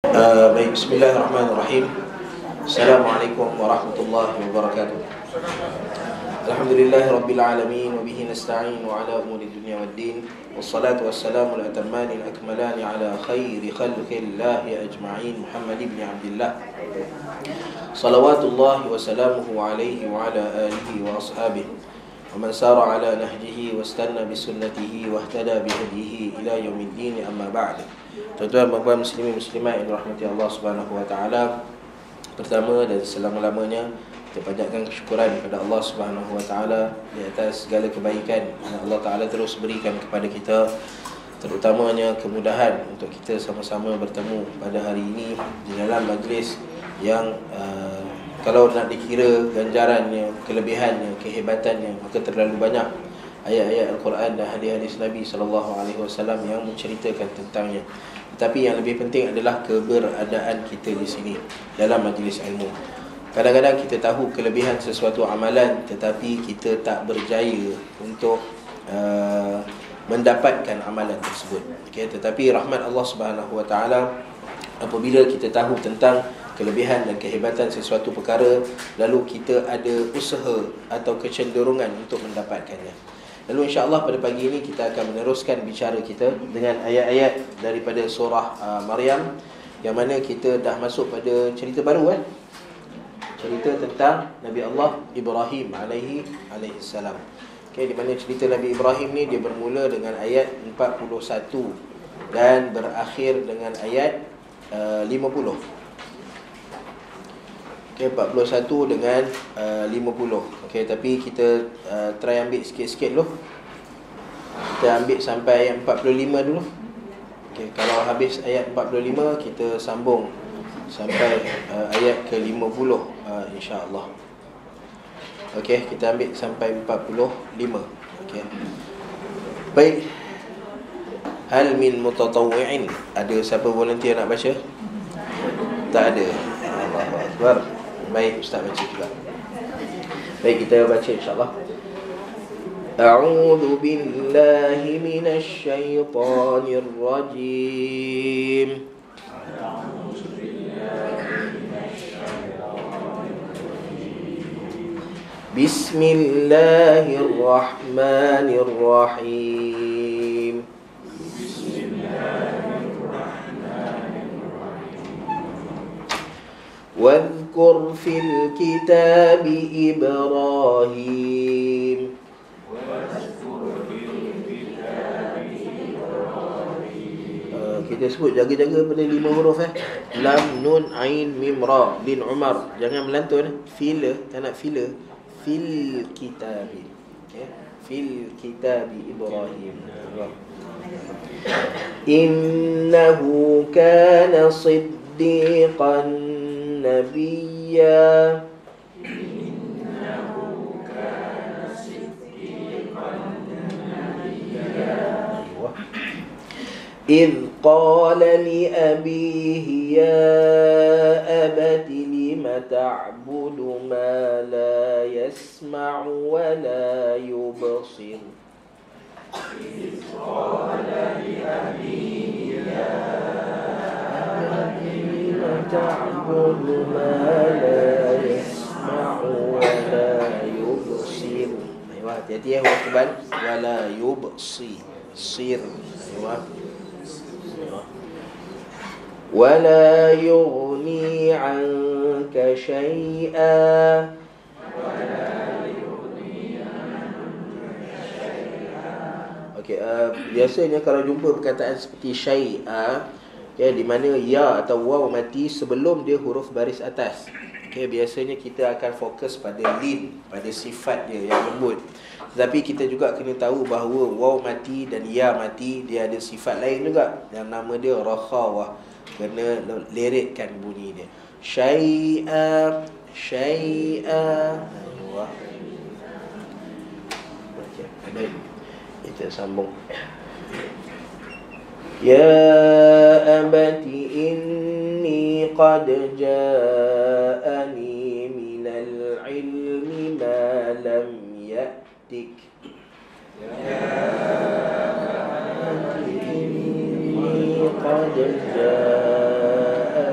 Baik, bismillahirrahmanirrahim. Assalamualaikum warahmatullahi wabarakatuh. Alhamdulillahirabbil alamin wa bihi nasta'in wa ala umuri dunya waddin. Wassalatu wassalamu al-atammani al-akmalani ala khairi khalqillahi ajma'in, Muhammad ibn Abdullah. Salawatullahi wa salamuhu alaihi wa ala alihi wa ashabihi wa man sara ala nahjihi wa istanna bi sunnatihi wa ihtada bi hadihi ila yaumiddin, amma ba'd. Tuan-tuan, puan-puan, muslimin muslimat yang dirahmati Allah Subhanahu wa taala, pertama dan selama-lamanya kita panjatkan kesyukuran kepada Allah Subhanahu wa taala di atas segala kebaikan yang Allah Taala terus berikan kepada kita, terutamanya kemudahan untuk kita sama-sama bertemu pada hari ini di dalam majlis yang kalau nak dikira ganjarannya, kelebihannya, kehebatannya, maka terlalu banyak ayat-ayat Al-Quran dan hadis-hadis Nabi SAW yang menceritakan tentangnya. Tetapi yang lebih penting adalah keberadaan kita di sini dalam majlis ilmu. Kadang-kadang kita tahu kelebihan sesuatu amalan, tetapi kita tak berjaya untuk mendapatkan amalan tersebut. Okay? Tetapi rahmat Allah Subhanahu wa taala, apabila kita tahu tentang kelebihan dan kehebatan sesuatu perkara, lalu kita ada usaha atau kecenderungan untuk mendapatkannya. Lalu insya-Allah pada pagi ini kita akan meneruskan bicara kita dengan ayat-ayat daripada surah Maryam, yang mana kita dah masuk pada cerita baru kan? Cerita tentang Nabi Allah Ibrahim alaihi salam. Okey, di mana cerita Nabi Ibrahim ni dia bermula dengan ayat 41 dan berakhir dengan ayat 50. Okey, 41 dengan 50. Okey, tapi kita try ambil sikit-sikit dulu. Kita ambil sampai ayat 45 dulu. Okey, kalau habis ayat 45 kita sambung sampai ayat ke-50 insya-Allah. Okey, kita ambil sampai 45. Okey. Baik. Hal min mutatawwi'in. Ada siapa volunteer nak baca? Tak ada. Allahu akbar. Baik, ustaz baca juga. Baik, kita baca insya-Allah. A'udzu billahi minasy syaithanir rajim. Bismillahirrahmanirrahim. Wadhkur fil kitabi Ibrahim. Kita sebut jaga-jaga pada 5 huruf Lam, nun, ain, mim, ra. Bin Umar, jangan melantun. Fil, tak nak fil. Fil kitabi. Okay. Fil kitabi Ibrahim. Innahu kana siddiqan nabiyya. Innahu kana siddiqan nabiyya. إذ قال لأبيه يا أبت لم تعبد ما لا يسمع ولا يبصر. إذ قال لأبيه يا أبت لم تعبد ما لا يسمع ولا يبصر. أيوة hati-hati ya huruf tebal. ولا يبصر. صير. أيوة. ولا يغني عنك شيئا. Okey, biasanya kalau jumpa perkataan seperti syai'a, ya, di mana ya atau waw mati sebelum dia huruf baris atas. Okey, biasanya kita akan fokus pada lin, pada sifat dia yang lembut. Tetapi kita juga kena tahu bahawa waw mati dan ya mati dia ada sifat lain juga, yang nama dia rakhawah. Kena liritkan bunyi dia. Syai'a, syai'a. Baik, kita sambung. Ya abati inni qad ja'ani minal ilmi ma lam ya'tik. Ya abati inni qad ja'ani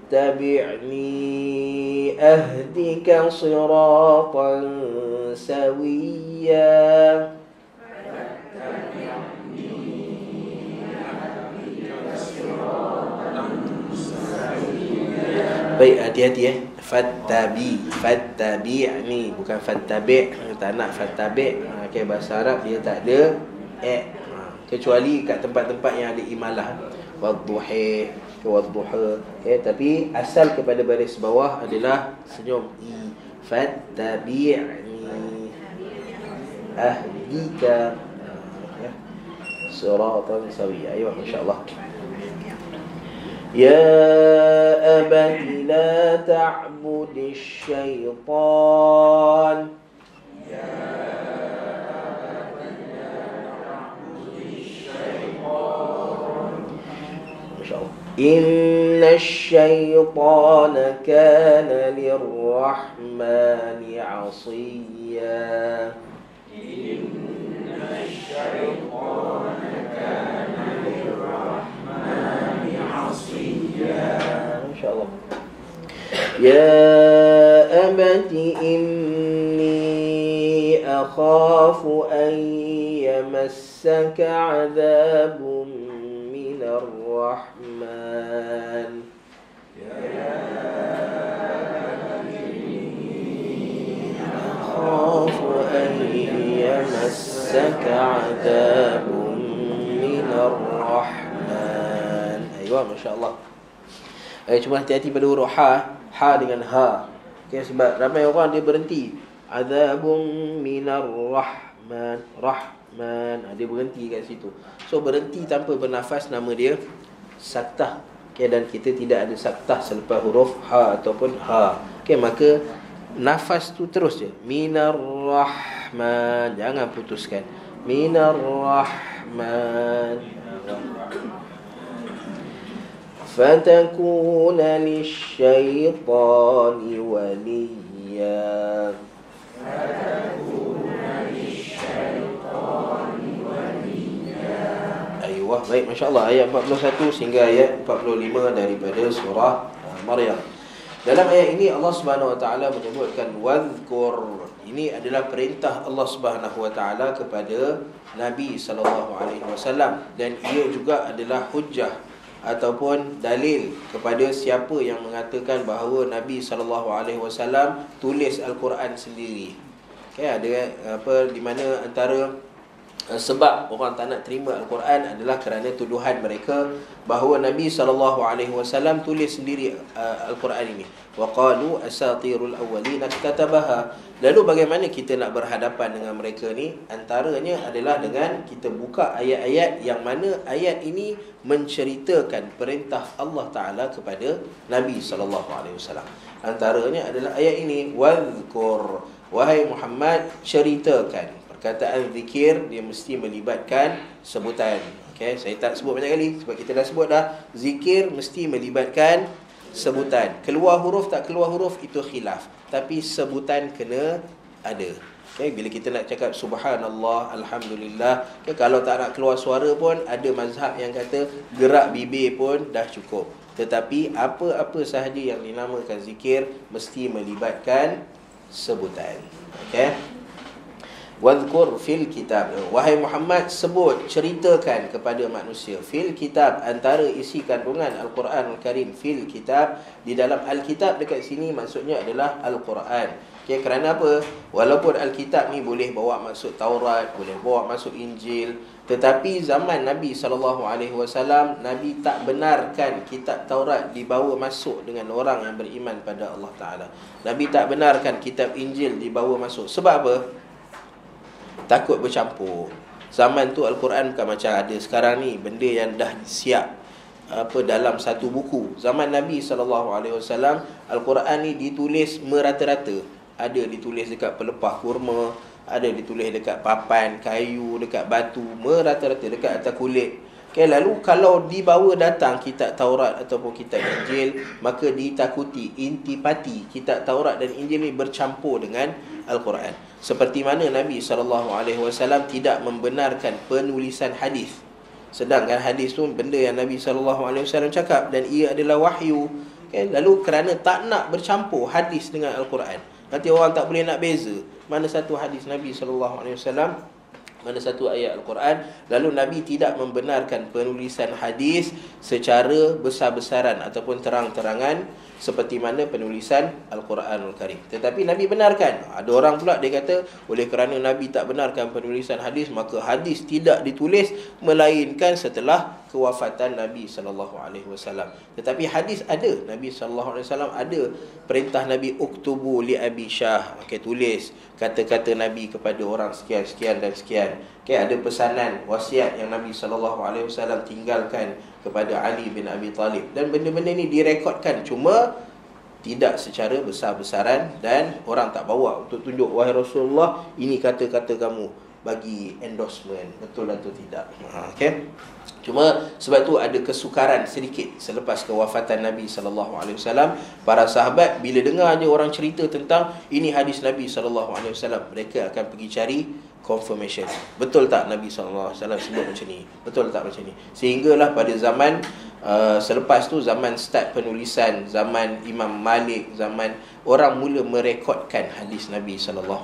fattabi'ni ahdika siratan sawiyya. Baik, hati-hati fattabi'ni, bukan fattabi'. Tak nak fattabi'. Okay, bahasa Arab dia tak ada kecuali kat tempat-tempat yang ada imalah, wadduhi, wadduha. Tapi asal kepada baris bawah adalah senyum fattabi'ni ahdika siratan sawiyya. Ayo, insya-Allah. Ya abati la ta'budis syaitan. Ya abati la ta'budis syaitan. Masya-Allah. Inna syaitana kana lirrahmani 'asiyya. Inna syaitana kana lirrahmani 'asiyya. Masya-Allah. Ya abati inni akhafu an yamassaka 'adabun minar rahman. Ya abati inni akhafu an yamassaka 'adabun minar rahman. Aywa, masya-Allah. Cuma hati-hati pada huruf ha dengan ha. Okay, sebab ramai orang dia berhenti azabum minar rahman, rahman, dia berhenti kat situ. So berhenti tanpa bernafas nama dia saktah. Okay, dan kita tidak ada saktah selepas huruf ha ataupun ha. Okay, maka nafas tu terus je, minar rahman, jangan putuskan, minar rahman. فَتَكُونَ لِلشَّيْطَانِ وَلِيًّا. Ayuh, baik, masya-Allah. Ayat 41 sehingga ayat 45 daripada surah Maryam. Dalam ayat ini Allah Subhanahu wa taala menyebutkan wadhkur. Ini adalah perintah Allah Subhanahu wa taala kepada Nabi sallallahu alaihi wasallam, dan ia juga adalah hujjah ataupun dalil kepada siapa yang mengatakan bahawa Nabi SAW tulis Al-Quran sendiri. Okay, ada di mana antara sebab orang tak nak terima Al-Quran adalah kerana tuduhan mereka bahawa Nabi SAW tulis sendiri Al-Quran ini. Wa qalu asatirul awwalin katabaha. Lalu bagaimana kita nak berhadapan dengan mereka ni? Antaranya adalah dengan kita buka ayat-ayat yang mana ayat ini menceritakan perintah Allah Ta'ala kepada Nabi SAW. Antaranya adalah ayat ini, wadhkur, wahai Muhammad, ceritakan. Perkataan zikir dia mesti melibatkan sebutan. Okay, saya tak sebut banyak kali sebab kita dah sebut dah, zikir mesti melibatkan sebutan. Keluar huruf tak keluar huruf itu khilaf, tapi sebutan kena ada. Okay, bila kita nak cakap subhanallah, alhamdulillah, okay, kalau tak nak keluar suara pun ada mazhab yang kata gerak bibir pun dah cukup. Tetapi apa-apa sahaja yang dinamakan zikir mesti melibatkan sebutan. Okay, wadhkur fil kitab, wahai Muhammad, sebut, ceritakan kepada manusia. Fil kitab, antara isi kandungan Al-Quran Al-Karim. Fil kitab, di dalam Al-Kitab dekat sini maksudnya adalah Al-Quran. Okay, kerana apa? Walaupun Al-Kitab ni boleh bawa maksud Taurat, boleh bawa maksud Injil, tetapi zaman Nabi SAW, Nabi tak benarkan kitab Taurat dibawa masuk dengan orang yang beriman pada Allah Ta'ala. Nabi tak benarkan kitab Injil dibawa masuk. Sebab apa? Takut bercampur. Zaman tu Al-Quran bukan macam ada sekarang ni, benda yang dah siap dalam satu buku. Zaman Nabi SAW, Al-Quran ni ditulis merata-rata. Ada ditulis dekat pelepah kurma, ada ditulis dekat papan kayu, dekat batu, merata-rata dekat atas kulit. Okay, lalu kalau dibawa datang kitab Taurat ataupun kitab Injil, maka ditakuti intipati kitab Taurat dan Injil ni bercampur dengan Al-Quran. Seperti mana Nabi SAW tidak membenarkan penulisan hadis. Sedangkan hadis tu benda yang Nabi SAW cakap dan ia adalah wahyu. Okay? Lalu kerana tak nak bercampur hadis dengan Al-Quran, nanti orang tak boleh nak beza mana satu hadis Nabi SAW, mana satu ayat Al-Quran. Lalu Nabi tidak membenarkan penulisan hadis secara besar-besaran ataupun terang-terangan seperti mana penulisan Al-Quranul Karim. Tetapi Nabi benarkan. Ada orang pula dia kata, oleh kerana Nabi tak benarkan penulisan hadis, maka hadis tidak ditulis melainkan setelah kewafatan Nabi SAW. Tetapi hadis ada. Nabi SAW ada perintah Nabi, uktubu li Abi Syah, tulis kata-kata Nabi kepada orang sekian, sekian dan sekian. Ada pesanan, wasiat yang Nabi SAW tinggalkan kepada Ali bin Abi Talib. Dan benda-benda ni direkodkan, cuma tidak secara besar-besaran, dan orang tak bawa untuk tunjuk, wahai Rasulullah, ini kata-kata kamu, bagi endorsement, betul atau tidak. Cuma sebab tu ada kesukaran sedikit selepas kewafatan Nabi SAW. Para sahabat bila dengar je orang cerita tentang ini hadis Nabi SAW, mereka akan pergi cari confirmation. Betul tak Nabi SAW sebut macam ni? Betul tak macam ni? Sehinggalah pada zaman selepas tu, zaman start penulisan, zaman Imam Malik, zaman orang mula merekodkan hadis Nabi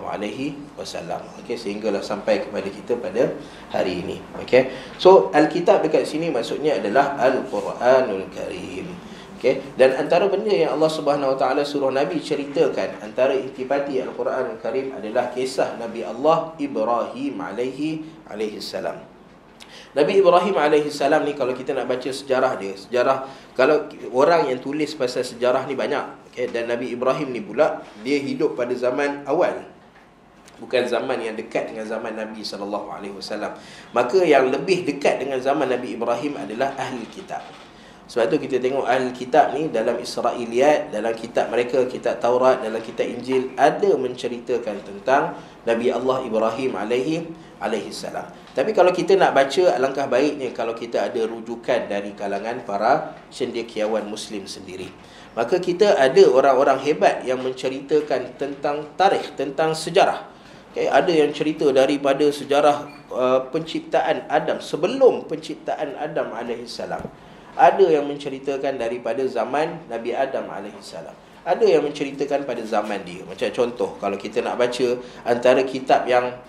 SAW. Sehinggalah sampai kepada kita pada hari ini. So Alkitab dekat sini maksudnya adalah Al-Quranul Karim. Dan antara benda yang Allah Subhanahu Wa Taala suruh Nabi ceritakan, antara intipati Al-Quranul Karim adalah kisah Nabi Allah Ibrahim alaihi salam. Nabi Ibrahim alaihi salam ni, kalau kita nak baca sejarah dia, kalau orang yang tulis pasal sejarah ni banyak, dan Nabi Ibrahim ni pula dia hidup pada zaman awal, bukan zaman yang dekat dengan zaman Nabi SAW. Maka yang lebih dekat dengan zaman Nabi Ibrahim adalah Ahli Kitab. Sebab tu kita tengok Ahli Kitab ni dalam Israiliyat, dalam kitab mereka, kitab Taurat, dalam kitab Injil, ada menceritakan tentang Nabi Allah Ibrahim alaihi salam. Tapi kalau kita nak baca, alangkah baiknya kalau kita ada rujukan dari kalangan para cendekiawan Muslim sendiri. Maka kita ada orang-orang hebat yang menceritakan tentang tarikh, tentang sejarah. Ada yang cerita daripada sejarah penciptaan Adam, sebelum penciptaan Adam alaihissalam. Ada yang menceritakan daripada zaman Nabi Adam alaihissalam. Ada yang menceritakan pada zaman dia. Macam contoh, kalau kita nak baca antara kitab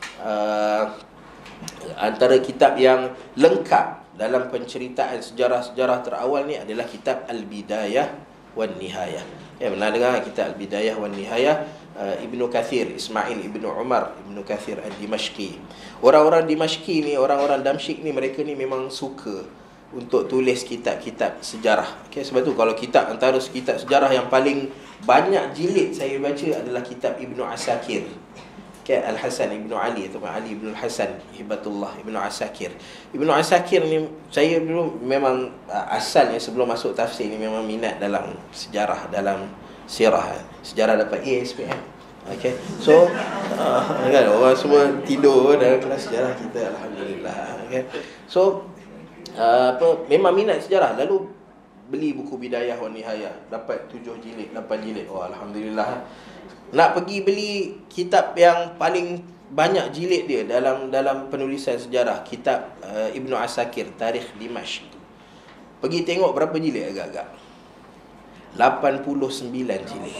yang lengkap dalam penceritaan sejarah-sejarah terawal ni adalah kitab Al-Bidayah wan Nihayah. Pernah dengar kitab Al-Bidayah wan Nihayah? Ibnu Kathir, Ismail Ibnu Umar Ibnu Kathir Al-Dimashqi. Orang-orang Dimashqi ni, orang-orang Damsyik ni, mereka ni memang suka untuk tulis kitab-kitab sejarah. Sebab tu kalau kitab, antara kitab sejarah yang paling banyak jilid saya baca adalah kitab Ibnu Asakir. Al-Hasan Ibnu Ali atau Ali Ibnu Hasan Hibatullah Ibnu Asakir. Ibnu Asakir ni saya dulu memang asalnya sebelum masuk tafsir ni memang minat dalam sejarah, dalam sirah. Sejarah dapat A SPM. So kan orang semua tidur dalam kelas sejarah kita, alhamdulillah. So memang minat sejarah. Lalu beli buku Bidayah wan Nihayah, dapat 7 jilid, 8 jilid. Oh, alhamdulillah. Nak pergi beli kitab yang paling banyak jilid dia dalam penulisan sejarah, kitab Ibnu Asakir, Tarikh Dimashq. Pergi tengok berapa jilid agak-agak. 89 jilid.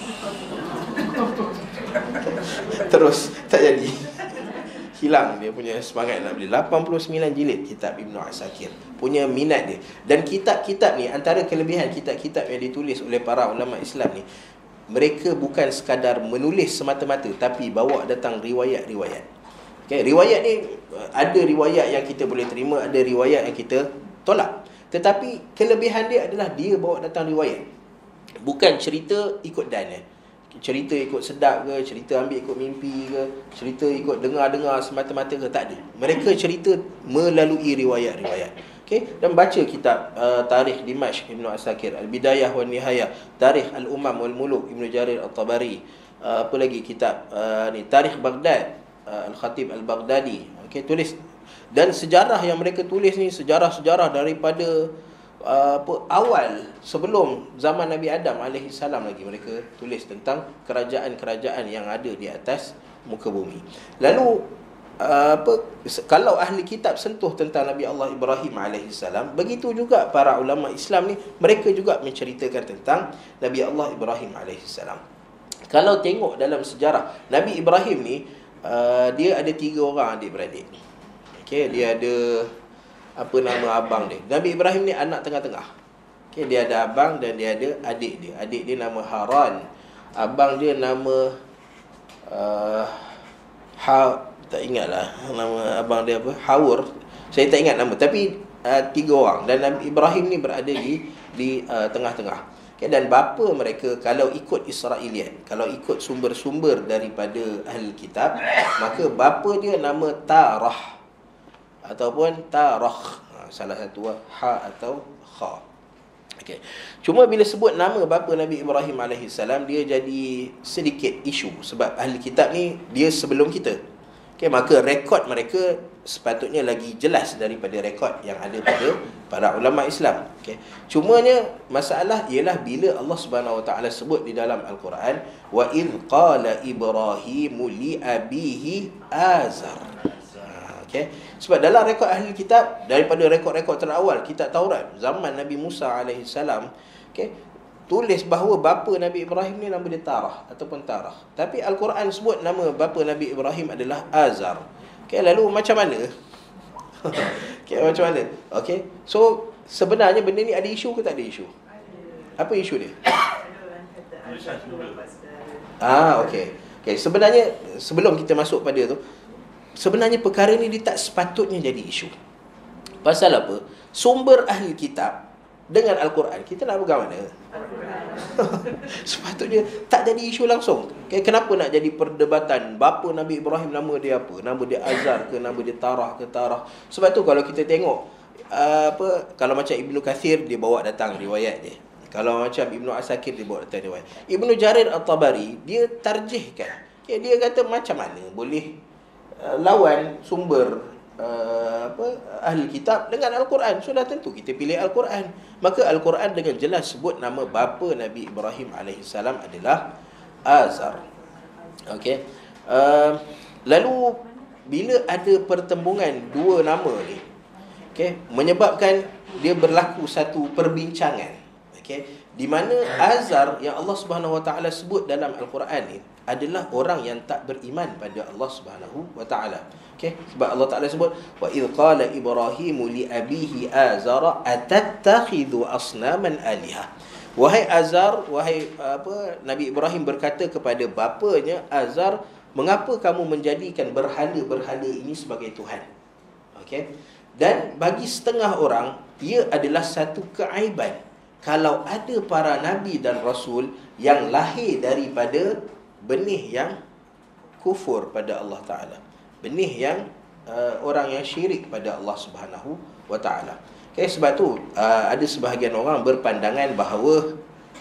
Terus tak jadi. Hilang dia punya semangat nak beli. 89 jilid kitab Ibnu Asakir. Punya minat dia. Dan kitab-kitab ni, antara kelebihan kitab-kitab yang ditulis oleh para ulama Islam ni, mereka bukan sekadar menulis semata-mata, tapi bawa datang riwayat-riwayat. Riwayat ni, ada riwayat yang kita boleh terima, ada riwayat yang kita tolak. Tetapi kelebihan dia adalah dia bawa datang riwayat. Bukan cerita ikut dan. Cerita ikut sedap ke, cerita ambil ikut mimpi ke, cerita ikut dengar-dengar semata-mata ke, tak ada. Mereka cerita melalui riwayat-riwayat. Dan baca kitab Tarikh Dimashq Ibnu Asakir, Al-Bidayah wan Nihayah, Tarikh Al-Umam wal Muluk Ibnu Jarir At-Tabari, apa lagi kitab ni, Tarikh Baghdad, Al-Khatib Al-Baghdadi. Tulis. Dan sejarah yang mereka tulis ni sejarah-sejarah daripada awal sebelum zaman Nabi Adam alaihissalam lagi. Mereka tulis tentang kerajaan-kerajaan yang ada di atas muka bumi. Lalu kalau ahli kitab sentuh tentang Nabi Allah Ibrahim alaihissalam, begitu juga para ulama Islam ni, mereka juga menceritakan tentang Nabi Allah Ibrahim alaihissalam. Kalau tengok dalam sejarah, Nabi Ibrahim ni dia ada 3 orang adik-beradik. Okey, dia ada apa nama abang dia. Nabi Ibrahim ni anak tengah-tengah. Okey, dia ada abang dan dia ada adik dia. Adik dia nama Haran. Abang dia nama tak ingatlah nama abang dia apa, Hawur. Saya tak ingat nama, tapi 3 orang, dan Nabi Ibrahim ni berada di tengah-tengah. Okay, dan bapa mereka, kalau ikut Israeliat, kalau ikut sumber-sumber daripada ahli kitab, maka bapa dia nama Tarah ataupun Tarah, salah satu ha atau kha. Okay. Cuma bila sebut nama bapa Nabi Ibrahim alaihissalam, dia jadi sedikit isu, sebab ahli kitab ni dia sebelum kita. Okay, maka rekod mereka sepatutnya lagi jelas daripada rekod yang ada pada para ulama Islam. Okay. Cumanya masalah ialah bila Allah Subhanahu Wa Taala sebut di dalam Al-Quran, wa idh qala Ibrahimu li abihi Azar. Okay. Sebab dalam rekod ahli kitab, daripada rekod-rekod terawal kitab Taurat zaman Nabi Musa alaihissalam, okay, tulis bahawa bapa Nabi Ibrahim ni nama dia Tarah ataupun Tarah. Tapi Al-Quran sebut nama bapa Nabi Ibrahim adalah Azar. Okay, lalu macam mana? Okay, macam mana? Okay, so sebenarnya benda ni ada isu ke tak ada isu? Apa isu dia? Okay. Okay, sebenarnya sebelum kita masuk pada tu, sebenarnya perkara ni dia tak sepatutnya jadi isu. Pasal apa? Sumber ahli kitab dengan Al-Quran, kita nak pegang mana? Sepatutnya tak jadi isu langsung. Okay, kenapa nak jadi perdebatan bapa Nabi Ibrahim nama dia apa? Nama dia Azar ke, nama dia Tarah ke Tarah? Sebab tu kalau kita tengok kalau macam Ibnu Kathir, dia bawa datang riwayat dia. Kalau macam Ibnu Asakir, dia bawa datang riwayat. Ibnu Jarir At-Tabari, dia tarjihkan. Okay, dia kata macam mana boleh lawan sumber ahli kitab dengan Al-Quran. Sudah tentu kita pilih Al-Quran. Maka Al-Quran dengan jelas sebut nama bapa Nabi Ibrahim alaihissalam adalah Azar. Okey. Lalu bila ada pertembungan 2 nama ni, okey, menyebabkan dia berlaku satu perbincangan, okey, di mana Azar yang Allah Subhanahu Wa Taala sebut dalam Al-Quran ni adalah orang yang tak beriman pada Allah Subhanahu Wa Taala. Okay. Sebab Allah Ta'ala sebut, wa idh qala Ibrahimu li abihi Azara atattakhidhu asnaman aliha. Wahai Azar, Nabi Ibrahim berkata kepada bapanya Azar, mengapa kamu menjadikan berhala-berhala ini sebagai Tuhan? Okay. Dan bagi setengah orang, ia adalah satu keaiban kalau ada para nabi dan rasul yang lahir daripada benih yang kufur pada Allah Ta'ala, benih yang orang yang syirik pada Allah Subhanahu Wa Taala. Okay, sebab tu ada sebahagian orang berpandangan bahawa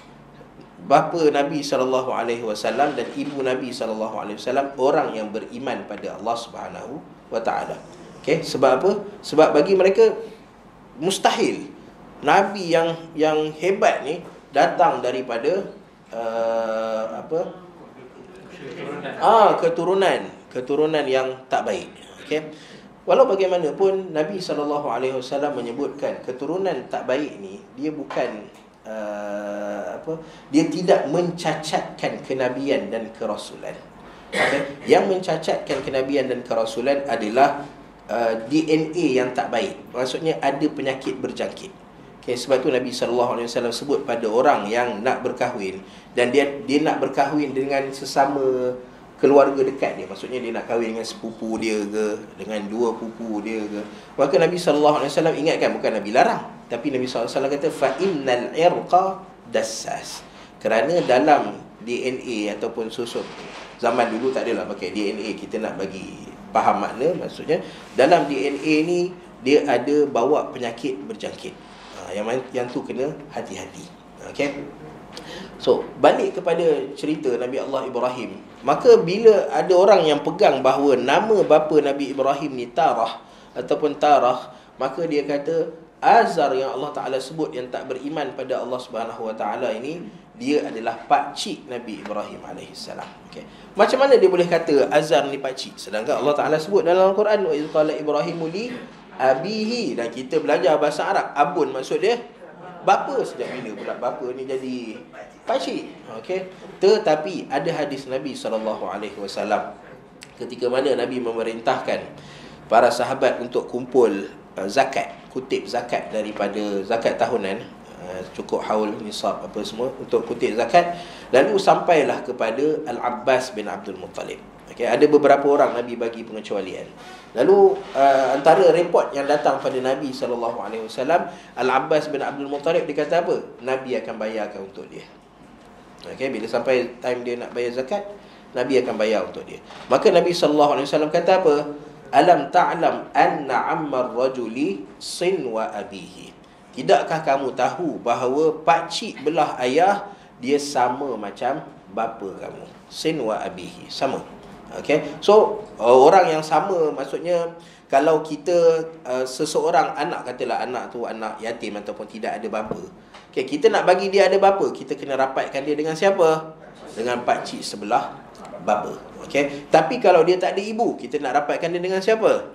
bapa Nabi SAW dan ibu Nabi SAW orang yang beriman pada Allah Subhanahu Wa Taala. Okay, sebab apa? Sebab bagi mereka mustahil Nabi yang hebat ni datang daripada keturunan yang tak baik. Okey. Walau bagaimanapun Nabi SAW menyebutkan keturunan tak baik ni, dia bukan dia tidak mencacatkan kenabian dan kerasulan. Okay? Yang mencacatkan kenabian dan kerasulan adalah DNA yang tak baik. Maksudnya ada penyakit berjangkit. Okay, sebab tu Nabi SAW sebut pada orang yang nak berkahwin, dan dia nak berkahwin dengan sesama keluarga dekat dia, maksudnya dia nak kahwin dengan sepupu dia ke, dengan 2 pupu dia ke, maka Nabi SAW ingatkan, bukan Nabi larang, tapi Nabi SAW kata fa innal irqa dassas, kerana dalam DNA ataupun susun, zaman dulu tak adalah pakai DNA, kita nak bagi faham makna, maksudnya dalam DNA ni dia ada bawa penyakit berjangkit. Yang tu kena hati-hati. Okay. So balik kepada cerita Nabi Allah Ibrahim, maka bila ada orang yang pegang bahawa nama bapa Nabi Ibrahim ni Tarah ataupun Tarah, maka dia kata Azar yang Allah Ta'ala sebut yang tak beriman pada Allah Subhanahu Wa Ta'ala ini, dia adalah pakcik Nabi Ibrahim alaihissalam. Okey. Macam mana dia boleh kata Azar ni pakcik, sedangkan Allah Taala sebut dalam Al-Quran wa iz qala Ibrahimu li abihi, dan kita belajar bahasa Arab, abun maksud dia bapa. Sejak bila pula bapa ni jadi pakcik? Okey. Tetapi ada hadis Nabi SAW ketika mana Nabi memerintahkan para sahabat untuk kumpul zakat, kutip zakat daripada zakat tahunan, cukup haul, nisab, apa semua, untuk kutip zakat. Lalu sampailah kepada Al-Abbas bin Abdul Muttalib. Okay, ada beberapa orang Nabi bagi pengecualian. Lalu antara report yang datang pada Nabi SAW, Al-Abbas bin Abdul Muttalib, dia kata apa? Nabi akan bayarkan untuk dia. Okay, bila sampai time dia nak bayar zakat, Nabi akan bayar untuk dia. Maka Nabi SAW kata apa? Alam ta'lam anna ammar rajuli sinwa abihi. Tidakkah kamu tahu bahawa pakcik belah ayah dia sama macam bapa kamu? Sinwa abihi, sama. Okay, so orang yang sama, maksudnya kalau kita seseorang anak, katalah anak tu anak yatim ataupun tidak ada bapa, okay, kita nak bagi dia ada bapa, kita kena rapatkan dia dengan siapa? Dengan pakcik sebelah bapa. Okay, tapi kalau dia tak ada ibu, kita nak rapatkan dia dengan siapa?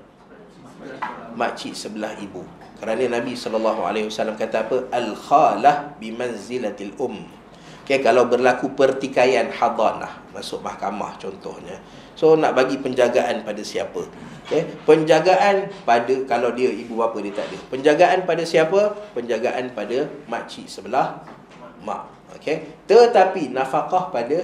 Makcik sebelah ibu. Kerana Nabi SAW kata apa? Al-khalah bimanzilatil Okay, kalau berlaku pertikaian hadanah, masuk mahkamah contohnya, so nak bagi penjagaan pada siapa? Okay, penjagaan pada, kalau dia ibu bapa dia tak ada, penjagaan pada siapa? Penjagaan pada makcik sebelah mak. Okay, tetapi nafkah pada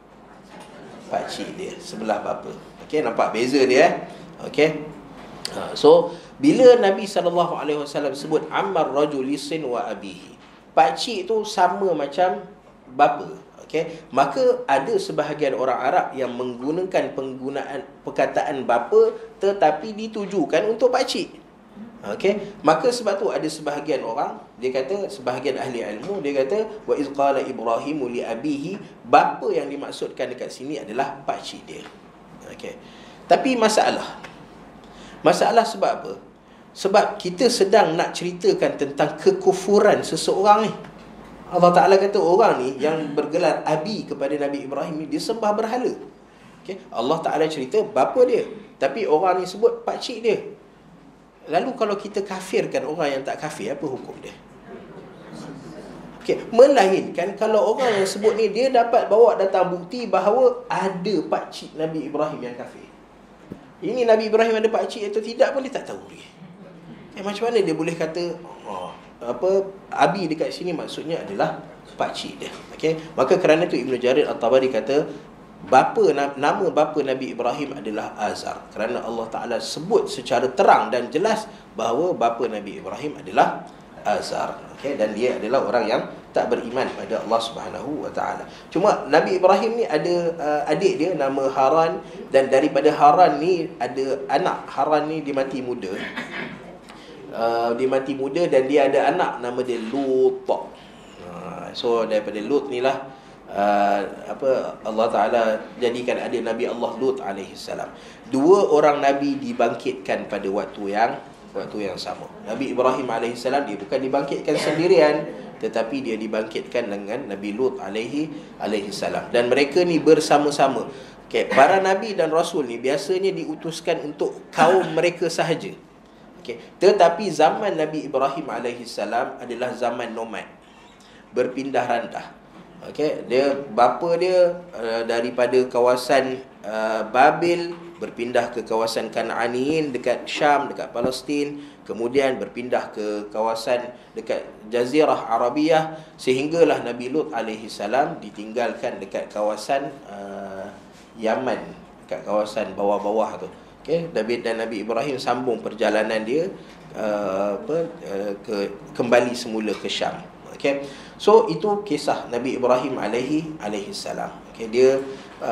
pakcik dia sebelah bapa. Okay, nampak beza dia? Okay, so bila Nabi SAW sebut ammar rajuli sin wa abihi, pakcik tu sama macam bapa. Okay, maka ada sebahagian orang Arab yang menggunakan penggunaan perkataan bapa tetapi ditujukan untuk pakcik. Okay, maka sebab tu ada sebahagian orang, dia kata, sebahagian ahli ilmu, dia kata wa iz qala Ibrahimu li abihi, bapa yang dimaksudkan dekat sini adalah pakcik dia. Okay, tapi masalah sebab apa? Sebab kita sedang nak ceritakan tentang kekufuran seseorang ni. Allah Ta'ala kata orang ni yang bergelar abi kepada Nabi Ibrahim ni, dia sembah berhala. Okay, Allah Ta'ala cerita bapa dia, tapi orang ni sebut pakcik dia. Lalu kalau kita kafirkan orang yang tak kafir, apa hukum dia? Okay, melainkan kalau orang yang sebut ni dia dapat bawa datang bukti bahawa ada pakcik Nabi Ibrahim yang kafir. Ini Nabi Ibrahim ada pakcik atau tidak pun dia tak tahu dia. Macam mana dia boleh kata abi dekat sini maksudnya adalah pakcik dia? Okay, maka kerana itu Ibn Jarir At-Tabari kata nama bapa Nabi Ibrahim adalah Azar, kerana Allah Ta'ala sebut secara terang dan jelas bahawa bapa Nabi Ibrahim adalah Azar. Okay, dan dia adalah orang yang tak beriman pada Allah Subhanahu wa Ta'ala. Cuma Nabi Ibrahim ni ada adik dia nama Haran, dan daripada Haran ni ada anak. Haran ni dia mati muda. Dia mati muda dan dia ada anak nama dia Lut. So daripada Lut ni lah Allah Ta'ala jadikan ada Nabi Allah Lut alaihissalam. Dua orang Nabi dibangkitkan pada waktu yang sama. Nabi Ibrahim alaihissalam dia bukan dibangkitkan sendirian, tetapi dia dibangkitkan dengan Nabi Lut alaihissalam. Dan mereka ni bersama-sama. Okay, para Nabi dan Rasul ni biasanya diutuskan untuk kaum mereka sahaja. Okay, tetapi zaman Nabi Ibrahim alaihissalam adalah zaman nomad, berpindah randah. Okay, bapa dia daripada kawasan Babil berpindah ke kawasan Kan'aniyin dekat Syam, dekat Palestin, kemudian berpindah ke kawasan dekat Jazirah Arabiyah, sehinggalah Nabi Lut alaihissalam ditinggalkan dekat kawasan Yaman, dekat kawasan bawah-bawah tu. Okay, dan Nabi Ibrahim sambung perjalanan dia kembali semula ke Syam. Okay, so itu kisah Nabi Ibrahim alaihissalam. Okay, dia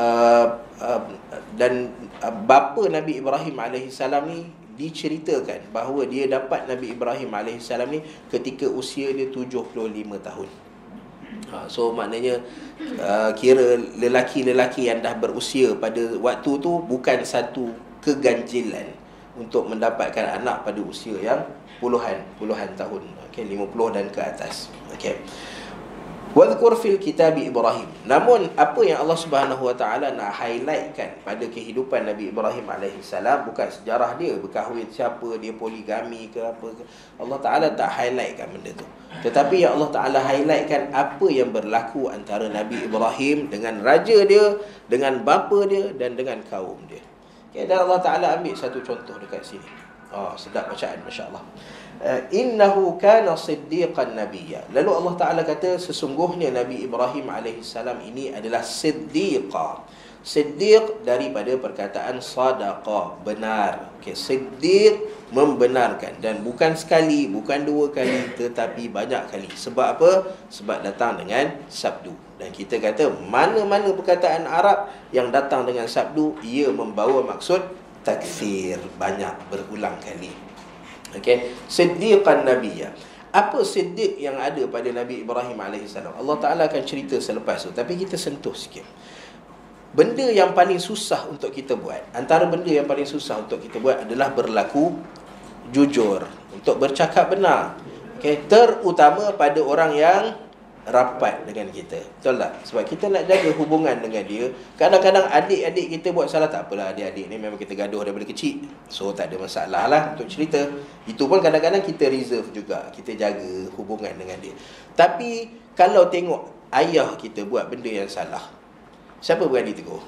dan bapa Nabi Ibrahim alaihissalam ni diceritakan bahawa dia dapat Nabi Ibrahim alaihissalam ni ketika usia dia 75 tahun. So maknanya kira lelaki-lelaki yang dah berusia pada waktu tu bukan satu keganjilan untuk mendapatkan anak pada usia yang puluhan tahun. Okay, 50 dan ke atas. Okay, Wadhkur fil kitab Ibrahim. Namun apa yang Allah Subhanahu wa taala nak highlightkan pada kehidupan Nabi Ibrahim alaihi salam bukan sejarah dia berkahwin siapa, dia poligami ke apa ke. Allah Taala tak highlightkan benda tu. Tetapi yang Allah Taala highlightkan apa yang berlaku antara Nabi Ibrahim dengan raja dia, dengan bapa dia dan dengan kaum dia. Okay, dan Allah Taala ambil satu contoh dekat sini. Sedap bacaan, masya-Allah. Innahu kana siddiqan nabiyya. Lalu Allah Taala kata sesungguhnya Nabi Ibrahim alaihi salam ini adalah siddiqa. Siddiq daripada perkataan sadaqa, benar. Okey, siddiq membenarkan, dan bukan sekali, bukan dua kali, tetapi banyak kali. Sebab apa? Sebab datang dengan sabdu. Dan kita kata mana-mana perkataan Arab yang datang dengan sabdu, ia membawa maksud takfir, banyak, berulang kali. Okey, siddiqan nabiyya. Apa siddiq yang ada pada Nabi Ibrahim alaihissalam? Allah Taala akan cerita selepas tu, tapi kita sentuh sikit. Benda yang paling susah untuk kita buat, antara benda yang paling susah untuk kita buat adalah berlaku jujur, untuk bercakap benar. Okey, terutama pada orang yang rapat dengan kita. Betul tak? Sebab kita nak jaga hubungan dengan dia. Kadang-kadang adik-adik kita buat salah, tak apalah, adik-adik ni memang kita gaduh daripada kecil, so tak ada masalah lah untuk cerita. Itu pun kadang-kadang kita reserve juga, kita jaga hubungan dengan dia. Tapi kalau tengok ayah kita buat benda yang salah, siapa berani tegur?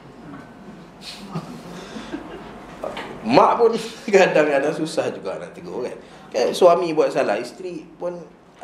Mak pun kadang-kadang susah juga nak tegur kan. Suami buat salah, isteri pun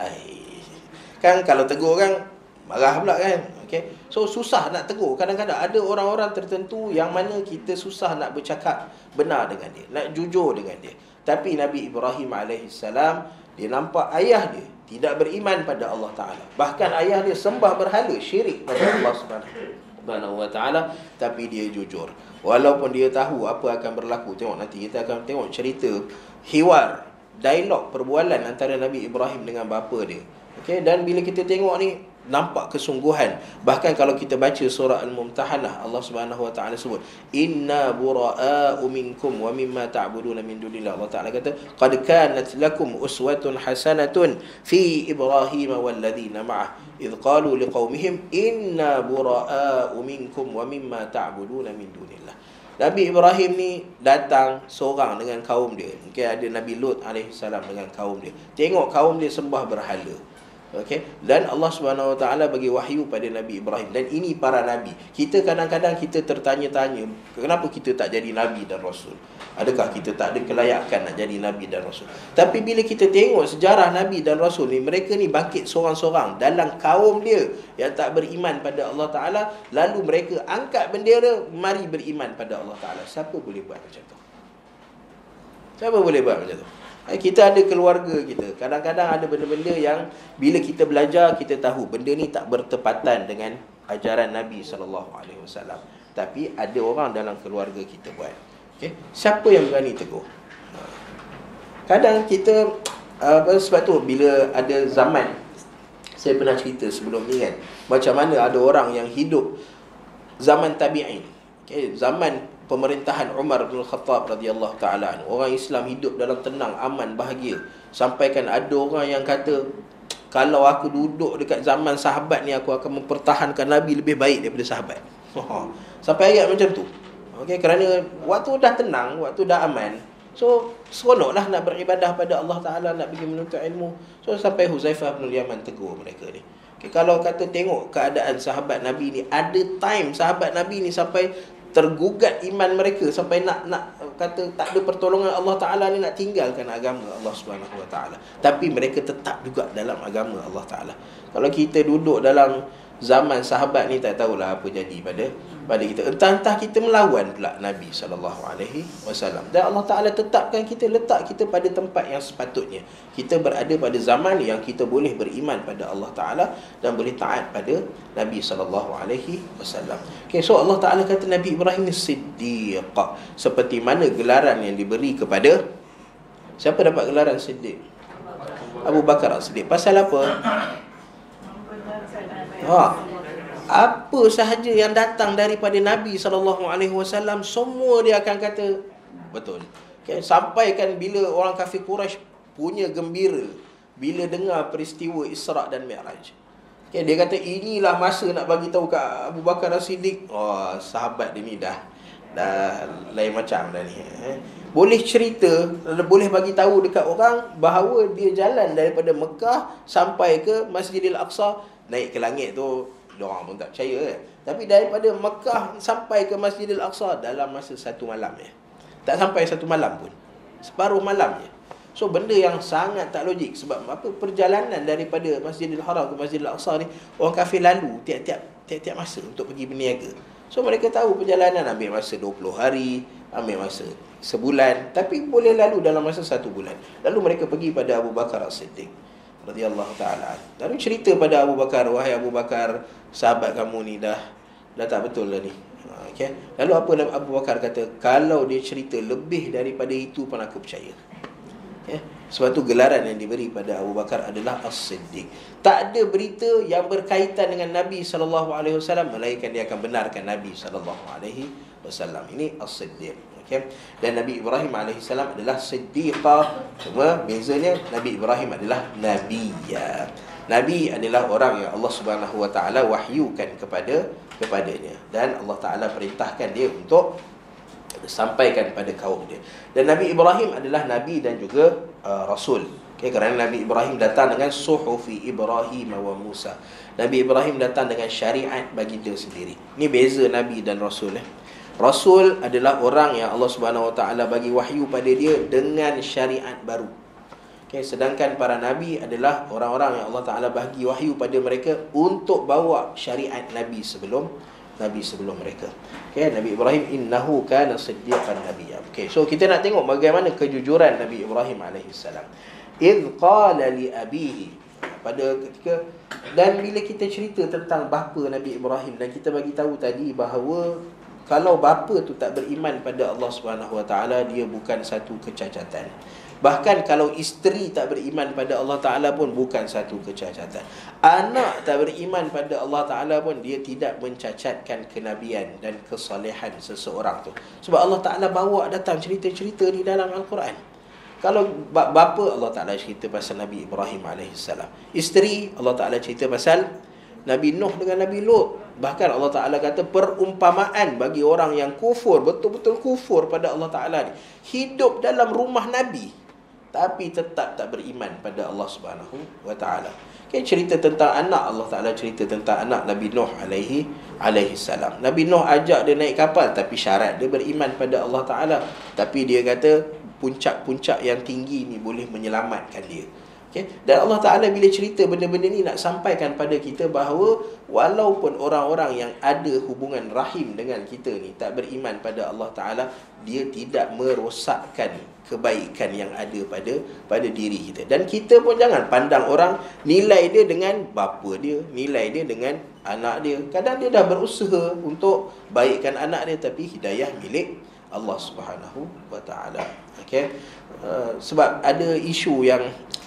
kan kalau tegur orang marah pula kan. Okay? So susah nak tegur. Kadang-kadang ada orang-orang tertentu yang mana kita susah nak bercakap benar dengan dia, nak jujur dengan dia. Tapi Nabi Ibrahim alaihissalam, dia nampak ayah dia tidak beriman pada Allah Ta'ala. Bahkan ayah dia sembah berhala, syirik pada Allah Subhanahu wa Ta'ala, tapi dia jujur. Walaupun dia tahu apa akan berlaku. Tengok nanti kita akan tengok cerita hiwar, dialog, perbualan antara Nabi Ibrahim dengan bapa dia. Okay, dan bila kita tengok ni, nampak kesungguhan. Bahkan kalau kita baca surah Al-Mumtahanah, Allah Subhanahu wa Ta'ala sebut, inna bura'a'u minkum wa mimma ta'buduna min dunillah. Allah Ta'ala kata, qad kanat lakum uswatun hasanatun fi Ibrahim walladhina ma'ah idh qalu liqaumihim inna bura'a'u minkum wa mimma ta'buduna min dunillah. Nabi Ibrahim ni datang seorang dengan kaum dia. Mungkin ada Nabi Lut alaihissalam dengan kaum dia. Tengok kaum dia sembah berhala. Okey, dan Allah Subhanahu wa Ta'ala bagi wahyu pada Nabi Ibrahim. Dan ini para nabi. Kita kadang-kadang kita tertanya-tanya, kenapa kita tak jadi nabi dan rasul? Adakah kita tak ada kelayakan nak jadi nabi dan rasul? Tapi bila kita tengok sejarah nabi dan rasul ni, mereka ni bangkit seorang-seorang dalam kaum dia yang tak beriman pada Allah Ta'ala, lalu mereka angkat bendera, mari beriman pada Allah Ta'ala. Siapa boleh buat macam tu? Siapa boleh buat macam tu? Kita ada keluarga kita, kadang-kadang ada benda-benda yang bila kita belajar, kita tahu benda ni tak bertepatan dengan ajaran Nabi SAW. Tapi ada orang dalam keluarga kita buat. Okay? Siapa yang berani tegur? Kadang kita sebab tu bila ada zaman, saya pernah cerita sebelum ni kan, macam mana ada orang yang hidup zaman tabi'in. Okay? Zaman pemerintahan Umar bin Khattab radhiyallahu ta'ala anhu. Orang Islam hidup dalam tenang, aman, bahagia. Sampaikan ada orang yang kata, kalau aku duduk dekat zaman sahabat ni, aku akan mempertahankan Nabi lebih baik daripada sahabat. Sampai ayat macam tu. Okay, kerana waktu dah tenang, waktu dah aman, so seronoklah nak beribadah pada Allah Ta'ala, nak pergi menuntut ilmu. So sampai Huzaifah bin Yaman tegur mereka ni. Okay, kalau kata tengok keadaan sahabat Nabi ni, ada time sahabat Nabi ni sampai tergugat iman mereka, sampai nak kata tak ada pertolongan Allah Ta'ala ni, nak tinggalkan agama Allah Subhanahu wa Ta'ala. Tapi mereka tetap juga dalam agama Allah Ta'ala. Kalau kita duduk dalam zaman sahabat ni, tak tahulah apa jadi pada kita. Entah-entah kita melawan pula Nabi SAW. Dan Allah Ta'ala tetapkan kita, letak kita pada tempat yang sepatutnya. Kita berada pada zaman yang kita boleh beriman pada Allah Ta'ala dan boleh taat pada Nabi SAW. Okay, so Allah Ta'ala kata Nabi Ibrahim ni siddiq, seperti mana gelaran yang diberi kepada, siapa dapat gelaran siddiq? Abu Bakar As-Siddiq. Pasal apa? Apa sahaja yang datang daripada Nabi SAW, semua dia akan kata betul. Okay, sampaikan bila orang kafir Quraisy punya gembira bila dengar peristiwa Isra' dan Mi'raj. Okay, dia kata inilah masa nak bagi tahu kat Abu Bakar As-Siddiq. Oh, sahabat dia ni dah lain macam dah ni. Boleh cerita, boleh bagi tahu dekat orang bahawa dia jalan daripada Mekah sampai ke Masjidil Aqsa, naik ke langit tu diorang pun tak percaya kan. Tapi daripada Mekah sampai ke Masjidil Aqsa dalam masa 1 malam je. Tak sampai 1 malam pun, separuh malam je. So benda yang sangat tak logik. Sebab apa? Perjalanan daripada Masjidil Haram ke Masjidil Aqsa ni, orang kafir lalu tiap-tiap masa untuk pergi berniaga. So mereka tahu perjalanan ambil masa 20 hari, ambil masa sebulan, tapi boleh lalu dalam masa 1 bulan. Lalu mereka pergi pada Abu Bakar As-Siddiq radhiyallahu ta'ala. Lalu cerita pada Abu Bakar, wahai Abu Bakar, sahabat kamu ni dah tak betul lah ni. Okay. Lalu apa Abu Bakar kata? Kalau dia cerita lebih daripada itu pun aku percaya. Okay. Sebab tu gelaran yang diberi pada Abu Bakar adalah As-Siddiq. Tak ada berita yang berkaitan dengan Nabi SAW melainkan dia akan benarkan Nabi SAW. Ini As-Siddiq. Okay. Dan Nabi Ibrahim AS adalah Siddiqah. Cuma bezanya Nabi Ibrahim adalah Nabiya. Nabi adalah orang yang Allah Subhanahu Wa Taala wahyukan kepadanya, dan Allah Taala perintahkan dia untuk sampaikan pada kaum dia. Dan Nabi Ibrahim adalah Nabi dan juga Rasul. Okay, kerana Nabi Ibrahim datang dengan suhufi Ibrahim wa Musa. Nabi Ibrahim datang dengan syariat bagi dia sendiri. Ini beza Nabi dan Rasul. Rasul adalah orang yang Allah Subhanahu Wa Taala bagi wahyu pada dia dengan syariat baru. Okay, sedangkan para Nabi adalah orang-orang yang Allah Ta'ala bagi wahyu pada mereka untuk bawa syariat Nabi sebelum mereka. Okay, Nabi Ibrahim innahu kana siddiqan nabiyya. Okay, so kita nak tengok bagaimana kejujuran Nabi Ibrahim AS. Idh qala li abihi, pada ketika, dan bila kita cerita tentang bapa Nabi Ibrahim, dan kita bagi tahu tadi bahawa kalau bapa tu tak beriman pada Allah Subhanahu Wa Taala, dia bukan satu kecacatan. Bahkan kalau isteri tak beriman pada Allah Ta'ala pun bukan satu kecacatan. Anak tak beriman pada Allah Ta'ala pun dia tidak mencacatkan kenabian dan kesalehan seseorang tu. Sebab Allah Ta'ala bawa datang cerita-cerita di dalam Al-Quran. Kalau bapa, Allah Ta'ala cerita pasal Nabi Ibrahim AS. Isteri, Allah Ta'ala cerita pasal Nabi Nuh dengan Nabi Lut. Bahkan Allah Ta'ala kata perumpamaan bagi orang yang kufur, betul-betul kufur pada Allah Ta'ala ni, hidup dalam rumah Nabi tapi tetap tak beriman pada Allah Subhanahu Wa Taala. Okay, cerita tentang anak, Allah Ta'ala cerita tentang anak Nabi Nuh alaihi salam. Nabi Nuh ajak dia naik kapal, tapi syarat dia beriman pada Allah Ta'ala. Tapi dia kata puncak-puncak yang tinggi ni boleh menyelamatkan dia. Okay? Dan Allah Ta'ala bila cerita benda-benda ni nak sampaikan pada kita bahawa walaupun orang-orang yang ada hubungan rahim dengan kita ni tak beriman pada Allah Ta'ala, dia tidak merosakkan kebaikan yang ada pada diri kita. Dan kita pun jangan pandang orang, nilai dia dengan bapa dia, nilai dia dengan anak dia. Kadang dia dah berusaha untuk baikkan anak dia, tapi hidayah milik Allah Subhanahu Wa Ta'ala. Okay? Sebab ada isu yang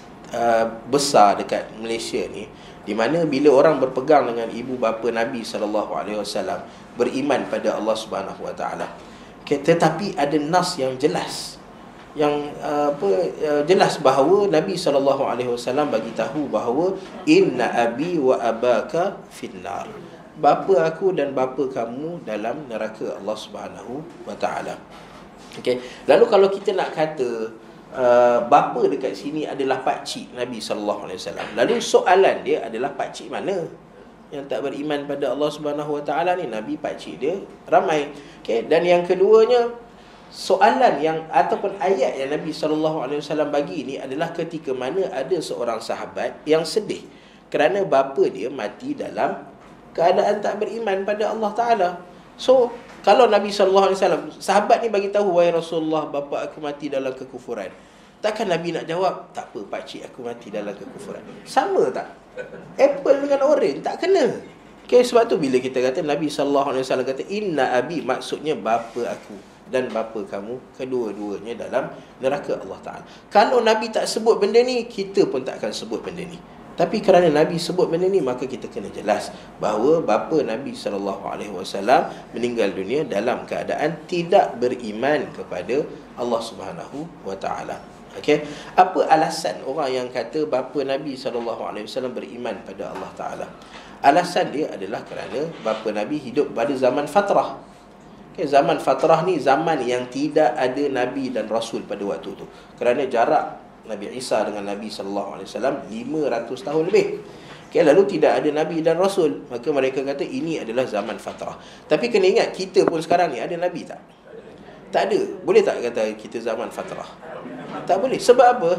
besar dekat Malaysia ni, di mana bila orang berpegang dengan ibu bapa Nabi SAW beriman pada Allah Subhanahu Wa Ta'ala, okay, tetapi ada nas yang jelas, yang jelas bahawa Nabi SAW bagi tahu bahawa inna abi wa abaka finnar, bapa aku dan bapa kamu dalam neraka Allah Subhanahu Wa Ta'ala. Okay. Lalu kalau kita nak kata bapa dekat sini adalah pakcik Nabi SAW, lalu soalan dia adalah pakcik mana yang tak beriman pada Allah Subhanahu Wa Ta'ala ni? Nabi pakcik dia ramai. Okay. Dan yang keduanya, soalan yang ataupun ayat yang Nabi SAW bagi ni adalah ketika mana ada seorang sahabat yang sedih kerana bapa dia mati dalam keadaan tak beriman pada Allah Ta'ala. So kalau Nabi SAW, sahabat ni bagi tahu, wahai Rasulullah, bapa aku mati dalam kekufuran, takkan Nabi nak jawab, tak apa, pakcik aku mati dalam kekufuran? Sama tak? Apple dengan orange tak kena. Okay, sebab tu bila kita kata Nabi SAW kata inna abi, maksudnya bapa aku dan bapa kamu kedua-duanya dalam neraka Allah Ta'ala. Kalau Nabi tak sebut benda ni, kita pun tak akan sebut benda ni. Tapi kerana Nabi sebut benda ni, maka kita kena jelas bahawa bapa Nabi SAW meninggal dunia dalam keadaan tidak beriman kepada Allah Subhanahu Wa Ta'ala. Okey, apa alasan orang yang kata bapa Nabi SAW beriman pada Allah Taala? Alasan dia adalah kerana bapa Nabi hidup pada zaman fatrah. Okay, zaman fatrah ni zaman yang tidak ada Nabi dan Rasul pada waktu tu. Kerana jarak Nabi Isa dengan Nabi SAW 500 tahun lebih. Okay, lalu tidak ada Nabi dan Rasul. Maka mereka kata ini adalah zaman fatrah. Tapi kena ingat, kita pun sekarang ni ada Nabi tak? Tak ada. Boleh tak kata kita zaman fatrah? Tak boleh. Sebab apa?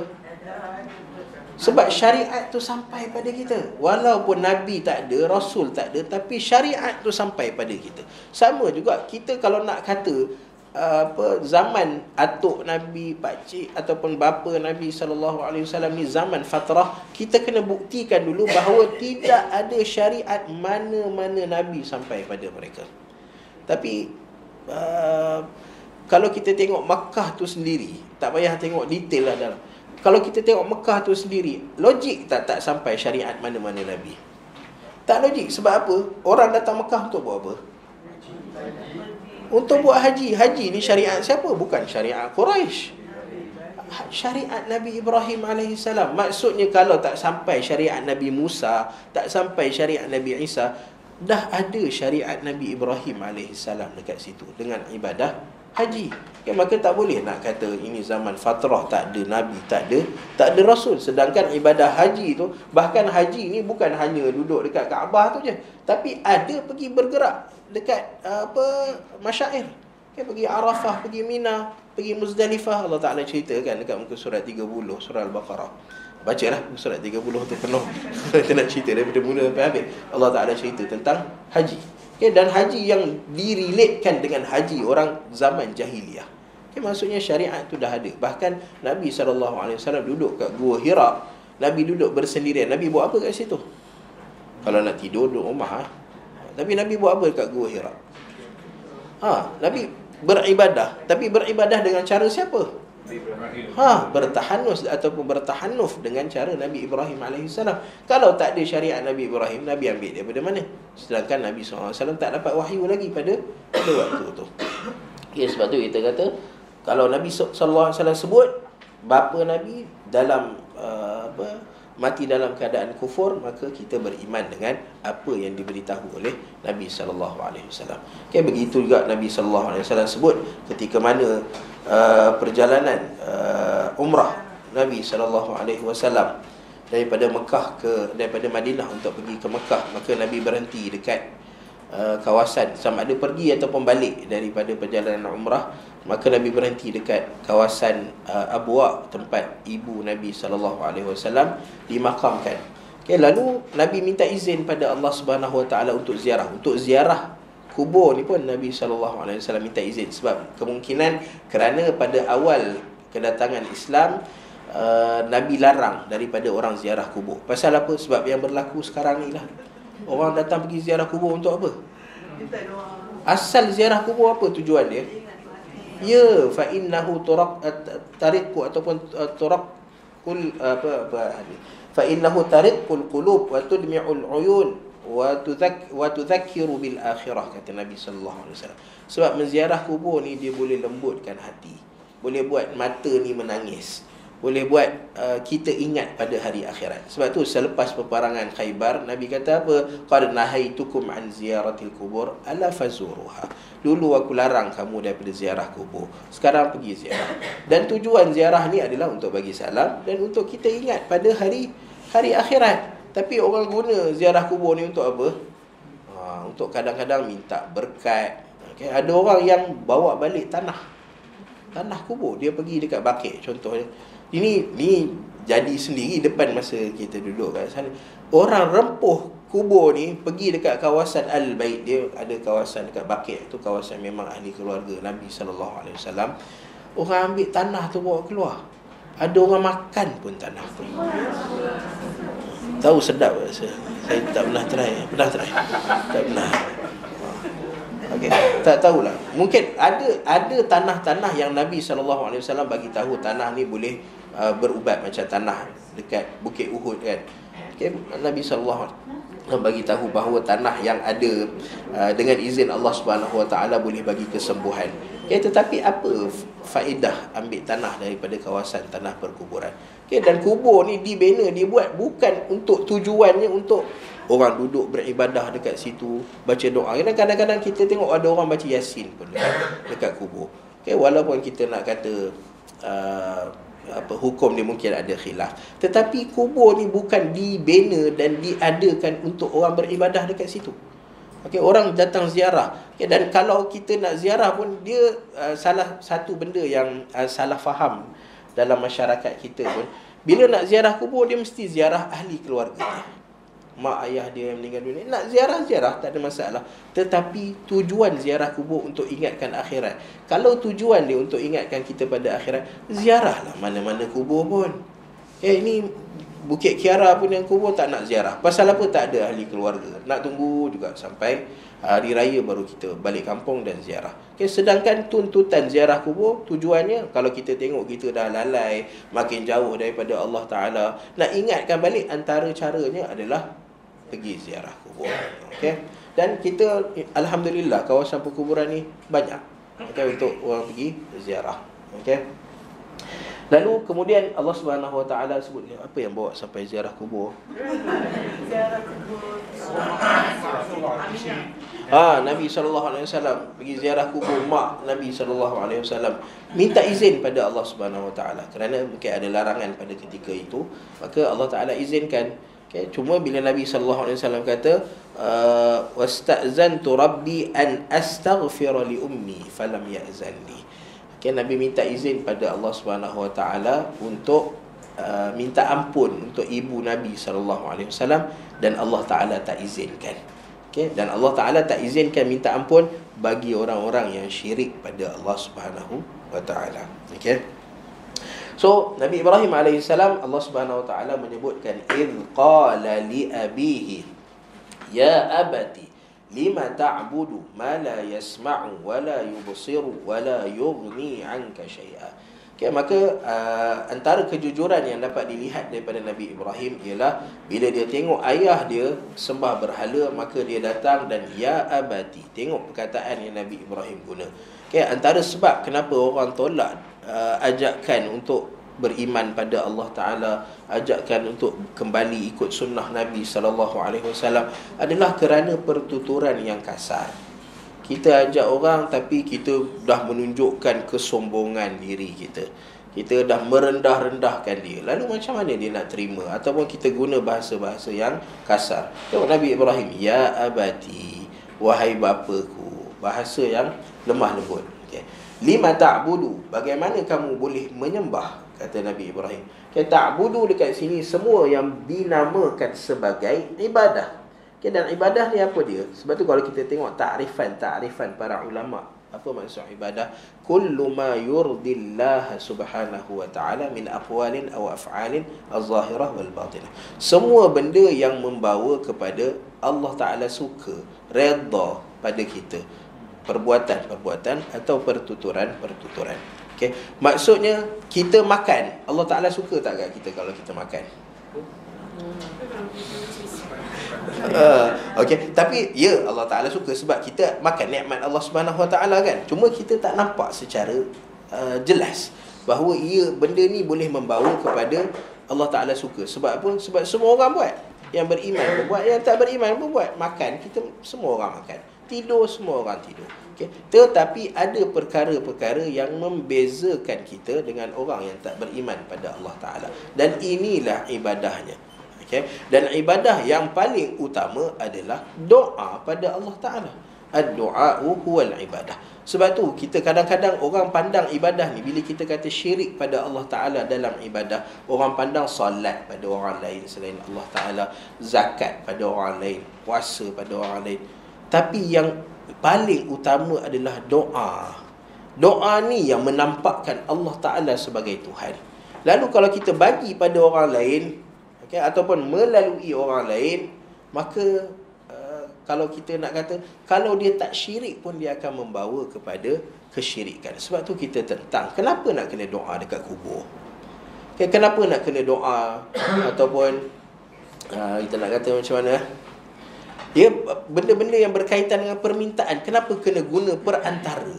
Sebab syariat tu sampai pada kita. Walaupun Nabi tak ada, Rasul tak ada, tapi syariat tu sampai pada kita. Sama juga, kita kalau nak kata zaman atuk Nabi, pakcik ataupun bapa Nabi SAW ni zaman fatrah, kita kena buktikan dulu bahawa tidak ada syariat mana-mana Nabi sampai pada mereka. Tapi kalau kita tengok Makkah tu sendiri, tak payah tengok detail lah dalam. Kalau kita tengok Makkah tu sendiri, logik tak sampai syariat mana-mana Nabi? Tak logik. Sebab apa? Orang datang Makkah untuk buat apa? Untuk buat haji. Haji ni syariat siapa? Bukan syariat Quraisy. Syariat Nabi Ibrahim AS. Maksudnya kalau tak sampai syariat Nabi Musa, tak sampai syariat Nabi Isa, dah ada syariat Nabi Ibrahim AS dekat situ dengan ibadah haji. Okay, maka tak boleh nak kata ini zaman fatrah, tak ada Nabi, tak ada Rasul. Sedangkan ibadah haji tu, bahkan haji ni bukan hanya duduk dekat Kaabah tu je, tapi ada pergi bergerak dekat masyair. Okay, pergi Arafah, pergi Mina, pergi Muzdalifah. Allah Ta'ala ceritakan dekat muka surat 30 surah Al-Baqarah. Bacalah surat 30 tu penuh. Kita nak cerita daripada mula sampai habis. Allah Ta'ala cerita tentang haji. Okay, dan haji yang direlatekan dengan haji orang zaman jahiliah. Okay, maksudnya syariat tu dah ada. Bahkan Nabi SAW duduk kat Gua Hira. Nabi duduk bersendirian. Nabi buat apa kat situ? Kalau nak tidur, duduk rumah. Tapi Nabi buat apa kat Gua Hira? Nabi beribadah. Tapi beribadah dengan cara siapa? Bertahanus ataupun bertahanuf dengan cara Nabi Ibrahim AS. Kalau tak ada syariat Nabi Ibrahim, Nabi ambil daripada mana? Sedangkan Nabi SAW tak dapat wahyu lagi pada waktu tu. Okay, sebab tu kita kata, kalau Nabi SAW sebut bapa Nabi dalam mati dalam keadaan kufur, maka kita beriman dengan apa yang diberitahu oleh Nabi SAW. Okay, begitu juga Nabi SAW sebut ketika mana perjalanan umrah Nabi SAW daripada Madinah untuk pergi ke Mekah, maka Nabi berhenti dekat kawasan, sama ada pergi ataupun balik daripada perjalanan umrah, maka Nabi berhenti dekat kawasan Abwa, tempat ibu Nabi SAW dimakamkan. Okay, lalu Nabi minta izin pada Allah Subhanahu Wa Taala untuk ziarah. Untuk ziarah kubur ni pun Nabi SAW minta izin. Sebab kemungkinan kerana pada awal kedatangan Islam, Nabi larang daripada orang ziarah kubur. Pasal apa? Sebab yang berlaku sekarang ni lah. Orang datang pergi ziarah kubur untuk apa? Asal ziarah kubur apa tujuan dia? Ya, fa innahu tariqu ataupun turaqul fa innahu tariqul qulub wa tudmi'ul uyun wa tudhakkiru bil akhirah, kata Nabi sallallahu alaihi wasallam. Sebab menziarah kubur ni dia boleh lembutkan hati, boleh buat mata ni menangis, boleh buat kita ingat pada hari akhirat. Sebab tu selepas peperangan Khaybar, Nabi kata apa? Qad nahaitukum an ziyaratil kubur ala fazuruha. Dulu aku larang kamu daripada ziarah kubur, sekarang pergi ziarah. Dan tujuan ziarah ni adalah untuk bagi salam dan untuk kita ingat pada hari akhirat. Tapi orang guna ziarah kubur ni untuk apa? Untuk kadang-kadang minta berkat. Okay? Ada orang yang bawa balik tanah kubur, dia pergi dekat Baqi contohnya. Ini jadi sendiri depan masa kita duduk kat sana. Orang rempuh kubur ni pergi dekat kawasan Al-Bait. Dia ada kawasan dekat Baqi, tu kawasan memang ahli keluarga Nabi SAW. Orang ambil tanah tu bawa keluar. Ada orang makan pun tanah tu. Tahu sedap rasa. Saya tak pernah try. Pernah try? Tak pernah. Okay. Tak tahulah. Mungkin ada tanah-tanah yang Nabi SAW bagi tahu tanah ni boleh berubat, macam tanah dekat Bukit Uhud kan. Okay. Nabi SAW bagi tahu bahawa tanah yang ada dengan izin Allah Subhanahu Wa Taala boleh bagi kesembuhan. Tetapi apa faedah ambil tanah daripada kawasan tanah perkuburan? Dan kubur ni dibina, dibuat bukan untuk tujuannya untuk orang duduk beribadah dekat situ, baca doa. Kadang-kadang kita tengok ada orang baca Yasin pun dekat kubur. Walaupun kita nak kata hukum dia mungkin ada khilaf, tetapi kubur ni bukan dibina dan diadakan untuk orang beribadah dekat situ. Orang datang ziarah. Dan kalau kita nak ziarah pun, dia salah satu benda yang salah faham dalam masyarakat kita pun, bila nak ziarah kubur, dia mesti ziarah ahli keluarga dia, mak ayah dia yang meninggal dunia. Nak ziarah tak ada masalah, tetapi tujuan ziarah kubur untuk ingatkan akhirat. Kalau tujuan dia untuk ingatkan kita pada akhirat, ziarahlah mana-mana kubur pun. Ini Bukit Kiara pun yang kubur tak nak ziarah. Pasal apa? Tak ada ahli keluarga. Nak tunggu juga sampai hari raya baru kita balik kampung dan ziarah. Sedangkan tuntutan ziarah kubur, tujuannya, kalau kita tengok kita dah lalai, makin jauh daripada Allah Ta'ala, nak ingatkan balik, antara caranya adalah pergi ziarah kubur. Dan kita, alhamdulillah, kawasan perkuburan ni banyak untuk orang pergi ziarah. Lalu kemudian Allah Subhanahu Wa Taala sebut, apa yang bawa sampai ziarah kubur? Ziarah kubur. Nabi SAW pergi ziarah kubur mak Nabi SAW, minta izin pada Allah Subhanahu Wa Taala, kerana mungkin ada larangan pada ketika itu, maka Allah Taala izinkan. Cuma bila Nabi SAW kata, wasta'zantu rabbi an astaghfira li ummi falam ya'zan li. Nabi minta izin pada Allah Subhanahu Wa Taala untuk minta ampun untuk ibu Nabi SAW, dan Allah Taala tak izinkan. Dan Allah Taala tak izinkan minta ampun bagi orang-orang yang syirik pada Allah Subhanahu Wa Taala. So Nabi Ibrahim AS, Allah Subhanahu Wa Taala menyebutkan, idh qala li abihi ya abati lima ta'budu ma la yasma'u wa la yubsiru wa la yughni 'anka syai'a. Maka antara kejujuran yang dapat dilihat daripada Nabi Ibrahim ialah bila dia tengok ayah dia sembah berhala, maka dia datang dan ya abati. Tengok perkataan yang Nabi Ibrahim guna. Antara sebab kenapa orang tolak ajakan untuk beriman pada Allah Ta'ala, ajakan untuk kembali ikut sunnah Nabi SAW, adalah kerana pertuturan yang kasar. Kita ajak orang tapi kita dah menunjukkan kesombongan diri kita. Kita dah merendah-rendahkan dia. Lalu macam mana dia nak terima? Ataupun kita guna bahasa-bahasa yang kasar. Tengok Nabi Ibrahim, ya abati, wahai bapaku. Bahasa yang lemah lembut. Lima ta'budu, bagaimana kamu boleh menyembah? Kata Nabi Ibrahim. Ta'budu dekat sini semua yang dinamakan sebagai ibadah. Dan ibadah ni apa dia? Sebab tu kalau kita tengok ta'rifan para ulama, apa maksud ibadah? Kullu ma yurdillah subhanahu wa ta'ala min aqwalin aw af'alin az-zahirah wal batinah. Semua benda yang membawa kepada Allah Ta'ala suka, redha pada kita, perbuatan-perbuatan atau pertuturan-pertuturan. Maksudnya kita makan, Allah Ta'ala suka tak kat kita kalau kita makan? Tapi ya, Allah Ta'ala suka sebab kita makan nikmat Allah Subhanahu Wa Ta'ala kan. Cuma kita tak nampak secara jelas bahawa benda ni boleh membawa kepada Allah Ta'ala suka. Sebab apa? Sebab semua orang buat. Yang beriman pun buat, yang tak beriman pun buat. Makan, kita semua orang makan. Tidur, semua orang tidur. Tetapi ada perkara-perkara yang membezakan kita dengan orang yang tak beriman pada Allah Ta'ala. Dan inilah ibadahnya. Dan ibadah yang paling utama adalah doa pada Allah Ta'ala. Ad-du'a'u huwal ibadah. Sebab tu kita kadang-kadang orang pandang ibadah ni, bila kita kata syirik pada Allah Ta'ala dalam ibadah, orang pandang solat pada orang lain selain Allah Ta'ala, zakat pada orang lain, puasa pada orang lain. Tapi yang paling utama adalah doa. Doa ni yang menampakkan Allah Ta'ala sebagai Tuhan. Lalu kalau kita bagi pada orang lain, ataupun melalui orang lain, maka kalau kita nak kata, kalau dia tak syirik pun dia akan membawa kepada kesyirikan. Sebab tu kita tentang, kenapa nak kena doa dekat kubur? Kenapa nak kena doa? Ataupun kita nak kata macam mana? Benda-benda yang berkaitan dengan permintaan, kenapa kena guna perantara?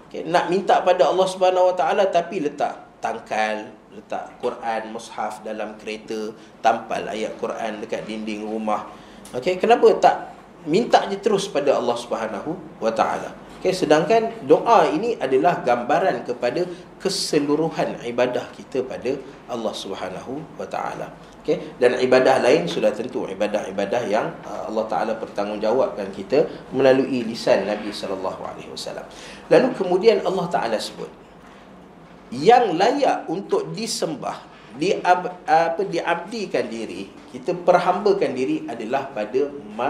Okay, nak minta pada Allah Subhanahu Wa Taala tapi letak tangkal, letak Quran, mushaf dalam kereta, tampal ayat Quran dekat dinding rumah. Okay, kenapa tak minta je terus pada Allah Subhanahu Wa Taala? Okay, sedangkan doa ini adalah gambaran kepada keseluruhan ibadah kita pada Allah Subhanahu Wa Taala. Okay, dan ibadah lain sudah tentu ibadah-ibadah yang Allah Ta'ala bertanggungjawabkan kita melalui lisan Nabi SAW. Lalu kemudian Allah Ta'ala sebut yang layak untuk disembah, diabdikan diri, kita perhambakan diri adalah pada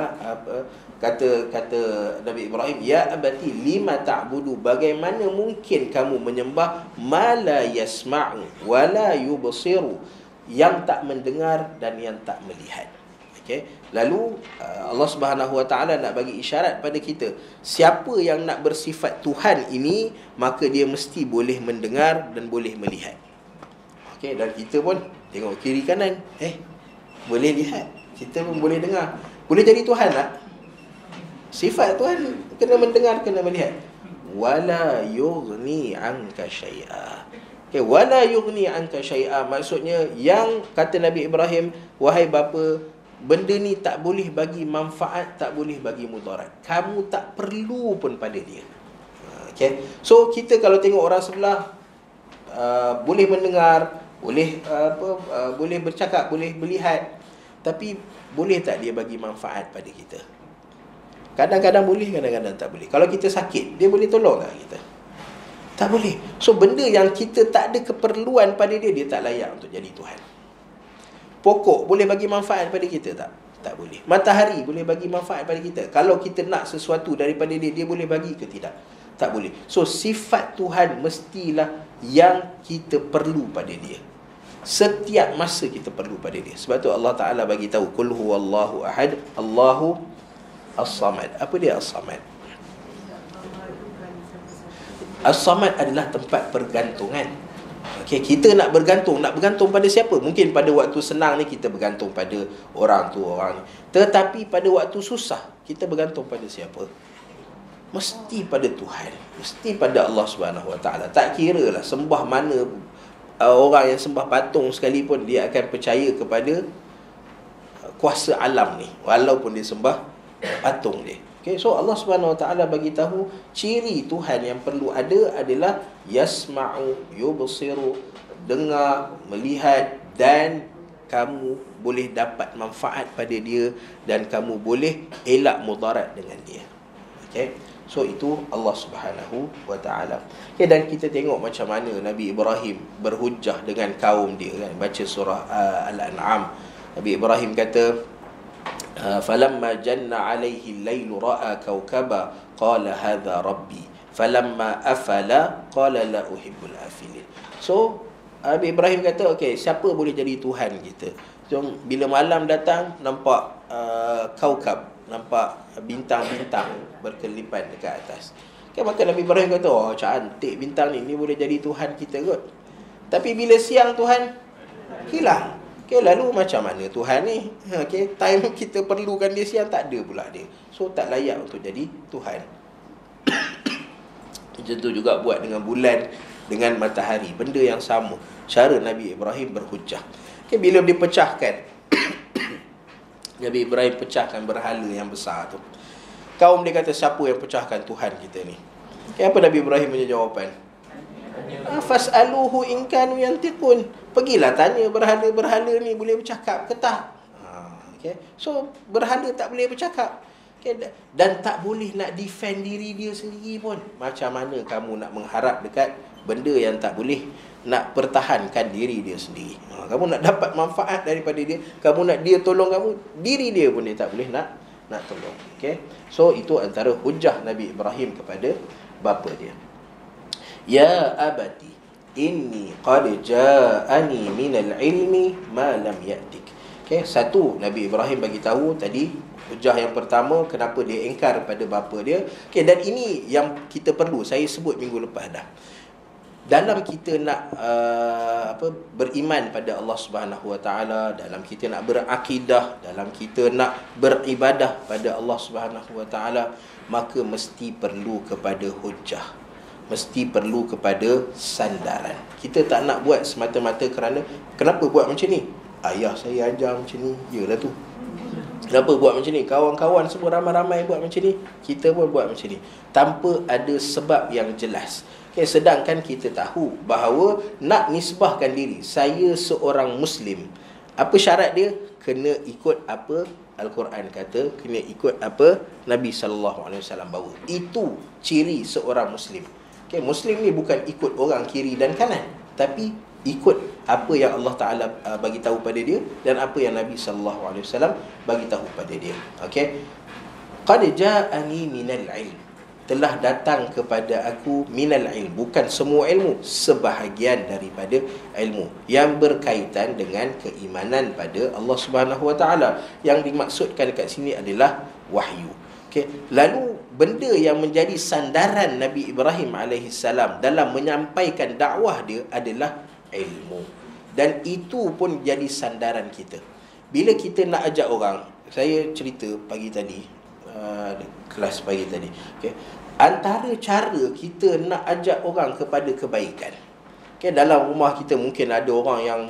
kata Nabi Ibrahim, ya abati lima ta'budu, bagaimana mungkin kamu menyembah ma la yasma'u wa la yubsiru, yang tak mendengar dan yang tak melihat. Okay. Lalu Allah Subhanahu Wa Taala nak bagi isyarat pada kita, siapa yang nak bersifat Tuhan ini, maka dia mesti boleh mendengar dan boleh melihat. Okay. Dan kita pun tengok kiri kanan, boleh lihat, kita pun boleh dengar. Boleh jadi Tuhan tak? Sifat Tuhan kena mendengar, kena melihat. Wala yughni anka syai'a. Okay, wala yughni anka syai'a, maksudnya yang kata Nabi Ibrahim, wahai bapa, benda ni tak boleh bagi manfaat, tak boleh bagi mudarat. Kamu tak perlu pun pada dia. Okay. So kita kalau tengok orang sebelah boleh mendengar, boleh boleh bercakap, boleh melihat, tapi boleh tak dia bagi manfaat pada kita? Kadang-kadang boleh, kadang-kadang tak boleh. Kalau kita sakit, dia boleh tolong tak kita? Tak boleh. So benda yang kita tak ada keperluan pada dia, dia tak layak untuk jadi Tuhan. Pokok boleh bagi manfaat pada kita tak? Tak boleh. Matahari boleh bagi manfaat pada kita. Kalau kita nak sesuatu daripada dia, dia boleh bagi ke tidak? Tak boleh. So sifat Tuhan mestilah yang kita perlu pada dia. Setiap masa kita perlu pada dia. Sebab tu Allah Ta'ala bagi tahu, Qul huwallahu ahad, Allahu as-samad. Apa dia as-samad? As-samad adalah tempat pergantungan. Okay, kita nak bergantung pada siapa? Mungkin pada waktu senang ni kita bergantung pada orang tu, orang ni. Tetapi pada waktu susah, kita bergantung pada siapa? Mesti pada Tuhan. Mesti pada Allah Subhanahu Wa Taala. Tak kira lah sembah mana, orang yang sembah patung sekalipun, dia akan percaya kepada kuasa alam ni, walaupun dia sembah patung dia. Okay, so Allah Subhanahu Wa Taala bagi tahu ciri Tuhan yang perlu ada adalah yasma'u, yubsiru, dengar, melihat, dan kamu boleh dapat manfaat pada dia, dan kamu boleh elak mudarat dengan dia. Okay, so itu Allah Subhanahu Wa Taala. Okay, dan kita tengok macam mana Nabi Ibrahim berhujah dengan kaum dia, kan? Baca surah Al-An'am. Nabi Ibrahim kata, falamma janna alaihi al-lailu ra'a kawkaba qala hadha rabbi falamma afala qala la uhibbul afilin. So Nabi Ibrahim kata, okey, siapa boleh jadi Tuhan kita? So bila malam datang, nampak kaukab, nampak bintang-bintang berkelipan dekat atas. Okay, maka Nabi Ibrahim kata, oh cantik bintang ni boleh jadi Tuhan kita kot. Tapi bila siang Tuhan hilang. Okay, lalu macam mana Tuhan ni? Okay, time kita perlukan dia siang, tak ada pula dia. So tak layak untuk jadi Tuhan. Macam tu juga buat dengan bulan, dengan matahari. Benda yang sama. Cara Nabi Ibrahim berhujah. Okay, bila dipecahkan, Nabi Ibrahim pecahkan berhala yang besar tu. Kaum dia kata, siapa yang pecahkan Tuhan kita ni? Okay, apa Nabi Ibrahim punya jawapan? Fas'aluhu in kanu yantiqun. Pergilah tanya berhala-berhala ni boleh bercakap ke tak? Okay. So berhala tak boleh bercakap. Okay. Dan tak boleh nak defend diri dia sendiri pun. Macam mana kamu nak mengharap dekat benda yang tak boleh nak pertahankan diri dia sendiri? Kamu nak dapat manfaat daripada dia, kamu nak dia tolong kamu, diri dia pun dia tak boleh nak tolong. Okay. So itu antara hujah Nabi Ibrahim kepada bapa dia. Ya abati inni qad ja'ani minal ilmi ma lam ya'tik. Okay, satu, Nabi Ibrahim bagi tahu tadi hujah yang pertama kenapa dia engkar pada bapa dia. Okay, dan ini yang kita perlu, saya sebut minggu lepas dah. Dalam kita nak beriman pada Allah Subhanahu Wa Taala, dalam kita nak berakidah, dalam kita nak beribadah pada Allah Subhanahu Wa Taala, maka mesti perlu kepada hujah. mesti perlu kepada sandaran. Kita tak nak buat semata-mata kerana kenapa buat macam ni? Ayah saya ajar macam ni. Yalah tu. Kenapa buat macam ni? Kawan-kawan semua ramai-ramai buat macam ni, kita pun buat macam ni, tanpa ada sebab yang jelas. Sedangkan kita tahu bahawa nak nisbahkan diri, saya seorang Muslim, apa syarat dia? Kena ikut apa Al-Quran kata, kena ikut apa Nabi SAW bawa. Itu ciri seorang Muslim. Muslim ni bukan ikut orang kiri dan kanan, tapi ikut apa yang Allah Ta'ala bagi tahu pada dia dan apa yang Nabi SAW bagi tahu pada dia. Qad ja'ani minal ilm, telah datang kepada aku minal ilm, bukan semua ilmu, sebahagian daripada ilmu yang berkaitan dengan keimanan pada Allah Subhanahu Wa Ta'ala. Yang dimaksudkan dekat sini adalah wahyu. Lalu benda yang menjadi sandaran Nabi Ibrahim alaihissalam dalam menyampaikan dakwah dia adalah ilmu. Dan itu pun jadi sandaran kita. Bila kita nak ajak orang, saya cerita pagi tadi, kelas pagi tadi, antara cara kita nak ajak orang kepada kebaikan, dalam rumah kita mungkin ada orang yang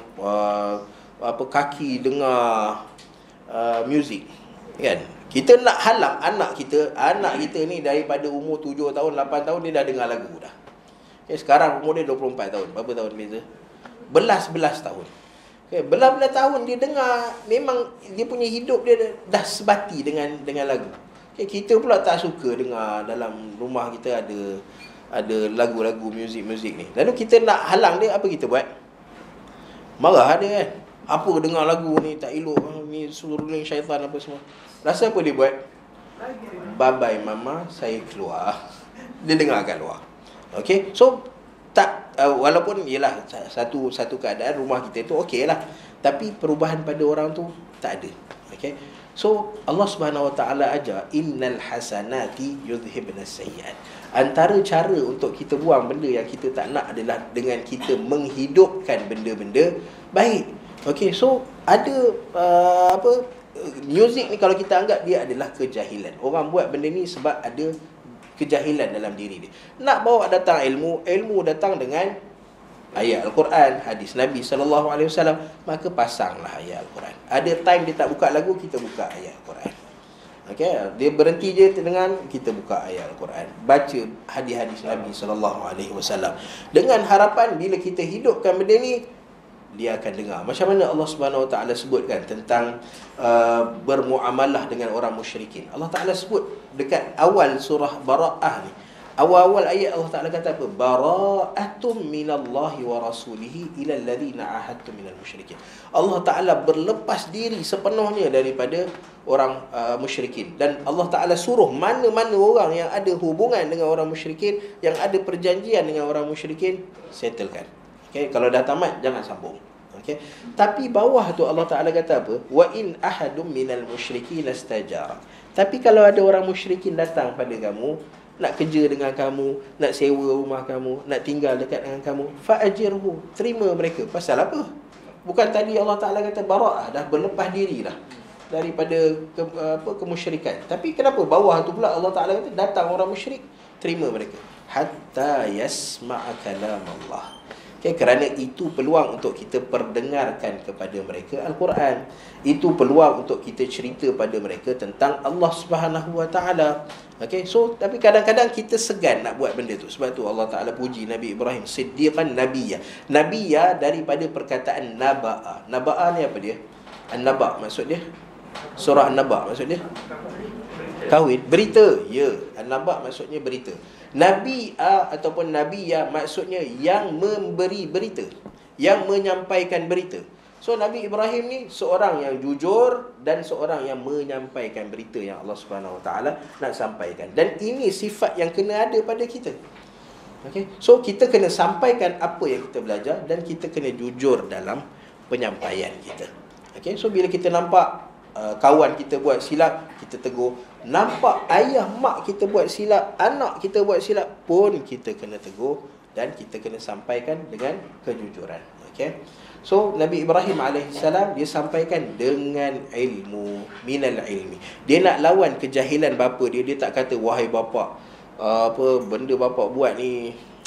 kaki dengar muzik, kan? Kita nak halang anak kita ni daripada umur 7 tahun, 8 tahun dia dah dengar lagu dah. Sekarang umur dia 24 tahun. Berapa tahun beza? Belas tahun. Belas tahun dia dengar, memang dia punya hidup dia dah sebati dengan lagu. Kita pula tak suka dengar, dalam rumah kita ada lagu-lagu muzik ni. Lalu kita nak halang dia, apa kita buat? Marah dia, kan? Apa dengar lagu ni tak elok, ni suruh syaitan apa semua. Rasa apa dia buat? Bye-bye mama, saya keluar. Dia dengar kat luar. So tak, walaupun ialah satu keadaan rumah kita tu lah, tapi perubahan pada orang tu tak ada. So Allah Subhanahu Wa Ta'ala ajar, innal hasanati yudhibnas sayyi'at. Antara cara untuk kita buang benda yang kita tak nak adalah dengan kita menghidupkan benda-benda baik. So ada muzik ni, kalau kita anggap dia adalah kejahilan. Orang buat benda ni sebab ada kejahilan dalam diri dia. Nak bawa datang ilmu datang dengan ayat Al-Quran, hadis Nabi SAW, maka pasanglah ayat Al-Quran. Ada time dia tak buka lagu, kita buka ayat Al-Quran. Dia berhenti je dengan, kita buka ayat Al-Quran, baca hadis-hadis Nabi SAW, dengan harapan bila kita hidupkan benda ni, dia akan dengar. Macam mana Allah Subhanahu Wa Ta'ala sebutkan tentang bermuamalah dengan orang musyrikin. Allah Ta'ala sebut dekat awal surah Bara'ah ni, awal-awal ayat Allah Ta'ala kata apa? Bara'atum minallahi wa rasulihi ilal ladhina ahadtum minal musyrikin. Allah Ta'ala berlepas diri sepenuhnya daripada orang musyrikin. Dan Allah Ta'ala suruh mana-mana orang yang ada hubungan dengan orang musyrikin, yang ada perjanjian dengan orang musyrikin, settlekan. Kalau dah tamat, jangan sambung. Tapi bawah tu Allah Ta'ala kata apa? Wa in ahadum minal musyrikin astajara. Tapi kalau ada orang musyrikin datang pada kamu, nak kerja dengan kamu, nak sewa rumah kamu, nak tinggal dekat dengan kamu, fa'ajirhu, terima mereka. Pasal apa? Bukan tadi Allah Ta'ala kata bara'ah, dah berlepas diri dah daripada kemusyrikan. Tapi kenapa bawah tu pula Allah Ta'ala kata datang orang musyrik, terima mereka hatta yasma'a kalam Allah. Kerana itu peluang untuk kita perdengarkan kepada mereka Al-Quran. Itu peluang untuk kita cerita pada mereka tentang Allah Subhanahu Wa Ta'ala. So, tapi kadang-kadang kita segan nak buat benda tu. Sebab tu Allah Ta'ala puji Nabi Ibrahim, siddiqan nabiyya. Nabiyya daripada perkataan naba'a. Naba'a ni apa dia? An-Naba' maksud dia? Surah An-Naba' maksud dia? Kahwin, berita. Ya, An-Naba' maksudnya berita. Nabi'a ataupun Nabiya maksudnya yang memberi berita, yang menyampaikan berita. So Nabi Ibrahim ni seorang yang jujur dan seorang yang menyampaikan berita yang Allah Subhanahu Wa Ta'ala nak sampaikan. Dan ini sifat yang kena ada pada kita. So kita kena sampaikan apa yang kita belajar dan kita kena jujur dalam penyampaian kita. So bila kita nampak kawan kita buat silap, kita tegur. Nampak ayah mak kita buat silap, anak kita buat silap pun kita kena tegur dan kita kena sampaikan dengan kejujuran. So Nabi Ibrahim alaihissalam dia sampaikan dengan ilmu, minal ilmi. Dia nak lawan kejahilan bapa dia. Dia tak kata, wahai bapa, apa benda bapa buat ni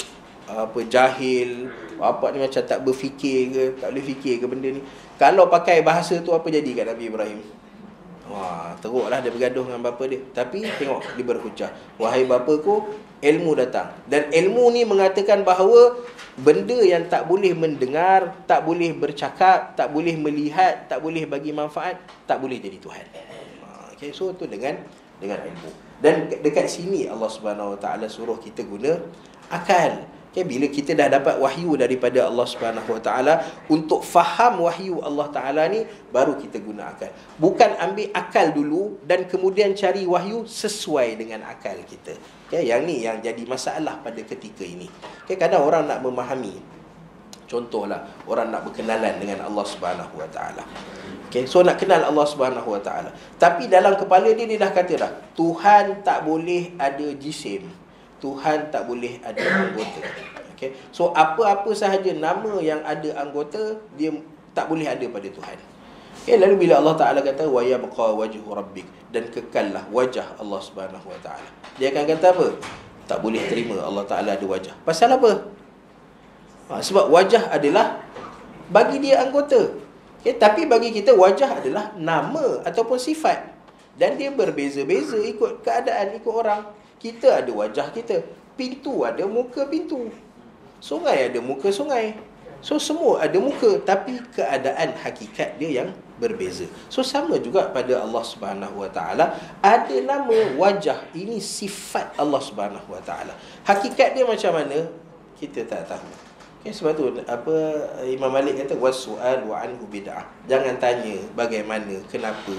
jahil, bapak ni macam tak berfikir ke, tak boleh fikir ke benda ni. Kalau pakai bahasa tu, apa jadi kat Nabi Ibrahim? Wah, teruklah dia bergaduh dengan bapa dia. Tapi tengok dia berhujah, wahai bapaku, ilmu datang. Dan ilmu ni mengatakan bahawa benda yang tak boleh mendengar, tak boleh bercakap, tak boleh melihat, tak boleh bagi manfaat, tak boleh jadi Tuhan. Okay, so tu dengan ilmu. Dan dekat sini Allah Subhanahu Wa Taala suruh kita guna akal. Okay, bila kita dah dapat wahyu daripada Allah Subhanahu Wa Taala, untuk faham wahyu Allah Taala ni, baru kita guna akal. Bukan ambil akal dulu dan kemudian cari wahyu sesuai dengan akal kita. Okay, yang ni yang jadi masalah pada ketika ini. Okay, kadang orang nak memahami, contohlah orang nak berkenalan dengan Allah Subhanahu Wa Taala. Okay, so nak kenal Allah Subhanahu Wa Taala, tapi dalam kepala dia dah kata dah, Tuhan tak boleh ada jisim, Tuhan tak boleh ada anggota. Okay, so apa-apa sahaja nama yang ada anggota, dia tak boleh ada pada Tuhan. Okay, lalu bila Allah Ta'ala kata wa yabqa wajhu rabbik, dan kekallah wajah Allah Subhanahu Wa Taala, dia akan kata apa? Tak boleh terima Allah Ta'ala ada wajah. Pasal apa? Sebab wajah adalah bagi dia anggota. Okay, tapi bagi kita wajah adalah nama ataupun sifat, dan dia berbeza-beza ikut keadaan, ikut orang. Kita ada wajah kita, pintu ada muka pintu, sungai ada muka sungai. So semua ada muka, tapi keadaan hakikat dia yang berbeza. So sama juga pada Allah Subhanahu Wa Taala, ada nama, wajah, ini sifat Allah Subhanahu Wa Taala. Hakikat dia macam mana, kita tak tahu. Okay, sebab tu Imam Malik kata wasu'al wa anhu bid'ah. Jangan tanya bagaimana, kenapa,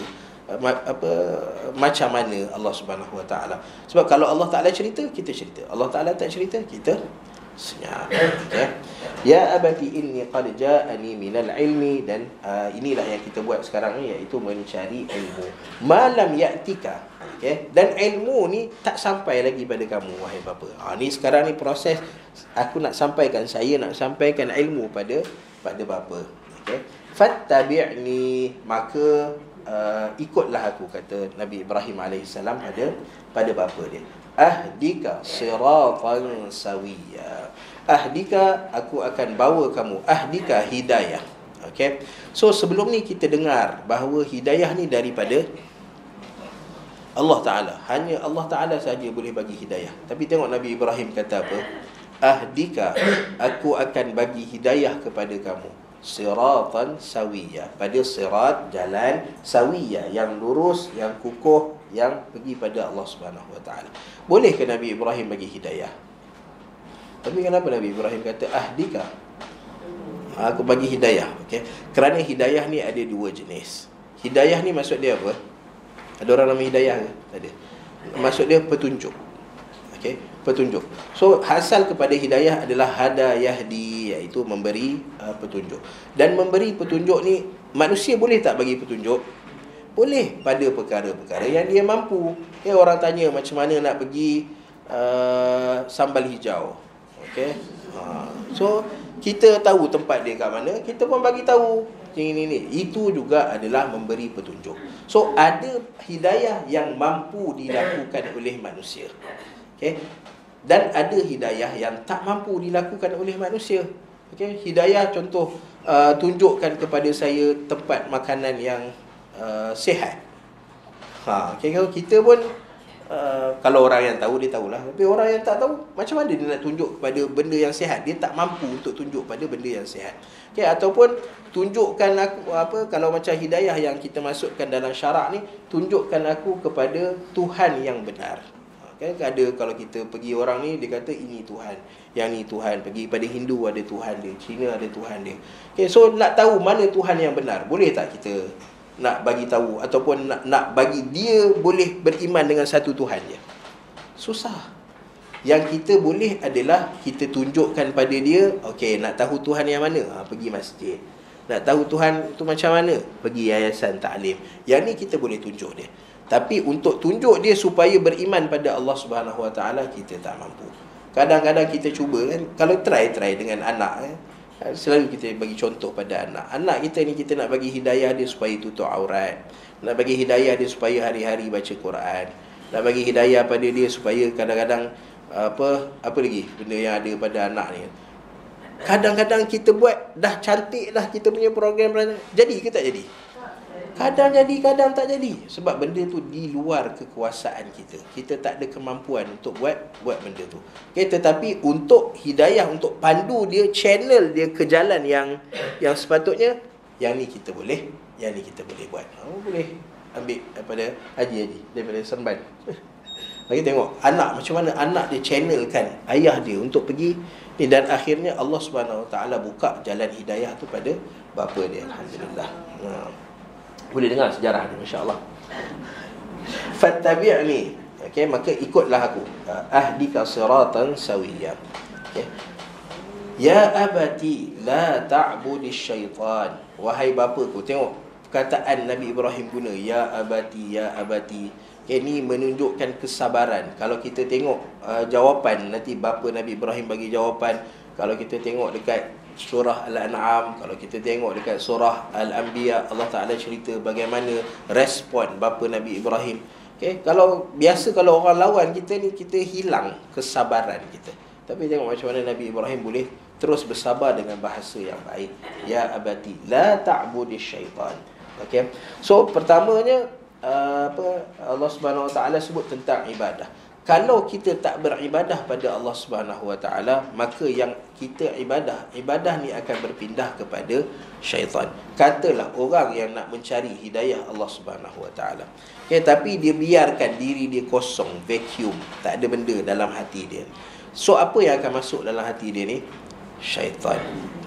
macam mana Allah Subhanahu Wa Taala. Sebab kalau Allah Taala cerita, kita cerita. Allah Taala tak cerita, kita senyap. Ya abati inni qad ja'ani minal ilmi, dan inilah yang kita buat sekarang ni, iaitu mencari ilmu. Malam ya'tika. Okay? Dan ilmu ni tak sampai lagi pada kamu, wahai bapa. Ni sekarang ni proses aku nak sampaikan, saya nak sampaikan ilmu pada bapa. Okay? Fattabi'ni, maka ikutlah aku, kata Nabi Ibrahim AS pada bapa dia. Ahdika siratan sawiya. Ahdika, aku akan bawa kamu. Ahdika, hidayah. Okay? So sebelum ni kita dengar bahawa hidayah ni daripada Allah Ta'ala. Hanya Allah Ta'ala saja boleh bagi hidayah. Tapi tengok Nabi Ibrahim kata apa? Ahdika, aku akan bagi hidayah kepada kamu. Siratan sawiya, pada sirat, jalan sawiya, yang lurus, yang kukuh, yang pergi pada Allah Subhanahu Wa Taala. Boleh ke Nabi Ibrahim bagi hidayah? Tapi kenapa Nabi Ibrahim kata ahdika, aku bagi hidayah? Okay? Kerana hidayah ni ada dua jenis. Hidayah ni maksud dia apa? Ada orang nama hidayah ke? Tak ada. Maksud dia petunjuk. Okay? Petunjuk. So hasal kepada hidayah adalah hada yahdi, iaitu memberi petunjuk. Dan memberi petunjuk ni, manusia boleh tak bagi petunjuk? Boleh, pada perkara-perkara yang dia mampu. Okay, orang tanya macam mana nak pergi sambal hijau. Okay? So kita tahu tempat dia kat mana, kita pun bagi tahu ini. Itu juga adalah memberi petunjuk. So ada hidayah yang mampu dilakukan oleh manusia. Okay? Dan ada hidayah yang tak mampu dilakukan oleh manusia. Okay? Hidayah contoh, tunjukkan kepada saya tempat makanan yang sihat. Okay, kalau kita pun kalau orang yang tahu, dia tahulah. Tapi orang yang tak tahu, macam mana dia nak tunjuk kepada benda yang sihat? Dia tak mampu untuk tunjuk pada benda yang sihat. Okay, ataupun tunjukkan aku kalau macam hidayah yang kita masukkan dalam syarak ni, tunjukkan aku kepada Tuhan yang benar. Okay, ada kalau kita pergi orang ni, dia kata ini Tuhan, yang ni Tuhan. Pergi pada Hindu ada Tuhan dia, Cina ada Tuhan dia. Okay, so nak tahu mana Tuhan yang benar, boleh tak kita nak bagi tahu, ataupun nak bagi dia boleh beriman dengan satu Tuhan je? Susah. Yang kita boleh adalah kita tunjukkan pada dia, okey, nak tahu Tuhan yang mana? Pergi masjid. Nak tahu Tuhan tu macam mana? Pergi yayasan taklim. Yang ni kita boleh tunjuk dia. Tapi untuk tunjuk dia supaya beriman pada Allah Subhanahu Wa Taala, kita tak mampu. Kadang-kadang kita cuba kan, kalau try dengan anak selalu kita bagi contoh pada anak. Anak kita ni, kita nak bagi hidayah dia supaya tutup aurat, nak bagi hidayah dia supaya hari-hari baca Quran, nak bagi hidayah pada dia supaya kadang-kadang apa lagi benda yang ada pada anak ni. Kadang-kadang kita buat dah cantik dah kita punya program, jadi ke tak jadi? Kadang jadi, kadang tak jadi. Sebab benda tu di luar kekuasaan kita. Kita tak ada kemampuan untuk buat benda tu. Tetapi untuk hidayah, untuk pandu dia, channel dia ke jalan yang sepatutnya, yang ni kita boleh buat. Boleh ambil daripada Haji daripada Serban. Bagi tengok anak, macam mana anak dia channelkan ayah dia untuk pergi ni, dan akhirnya Allah Subhanahu Wa Taala buka jalan hidayah tu pada bapa dia. Alhamdulillah. Boleh dengar sejarah dia, insya-Allah. Fattabi'ni, okey, maka ikutlah aku. Ahdika siratan sawiyya. Okey. Ya abati la ta'budish syaitan. Wahai bapaku, tengok perkataan Nabi Ibrahim guna, ya abati, ya abati. Ini menunjukkan kesabaran. Kalau kita tengok jawapan, nanti bapa Nabi Ibrahim bagi jawapan. Kalau kita tengok dekat surah Al-An'am, kalau kita tengok dekat surah Al-Anbiya, Allah Ta'ala cerita bagaimana respon bapa Nabi Ibrahim. Kalau biasa, kalau orang lawan kita ni, kita hilang kesabaran kita. Tapi tengok macam mana Nabi Ibrahim boleh terus bersabar dengan bahasa yang baik. Ya abati la ta'budish syaitan. So pertamanya Allah Subhanahu Wa Taala sebut tentang ibadah. Kalau kita tak beribadah pada Allah Subhanahu Wa Taala, maka yang kita ibadah ni akan berpindah kepada syaitan. Katalah orang yang nak mencari hidayah Allah Subhanahu Wa Taala, tapi dia biarkan diri dia kosong, vacuum, tak ada benda dalam hati dia. So apa yang akan masuk dalam hati dia ni? Syaitan.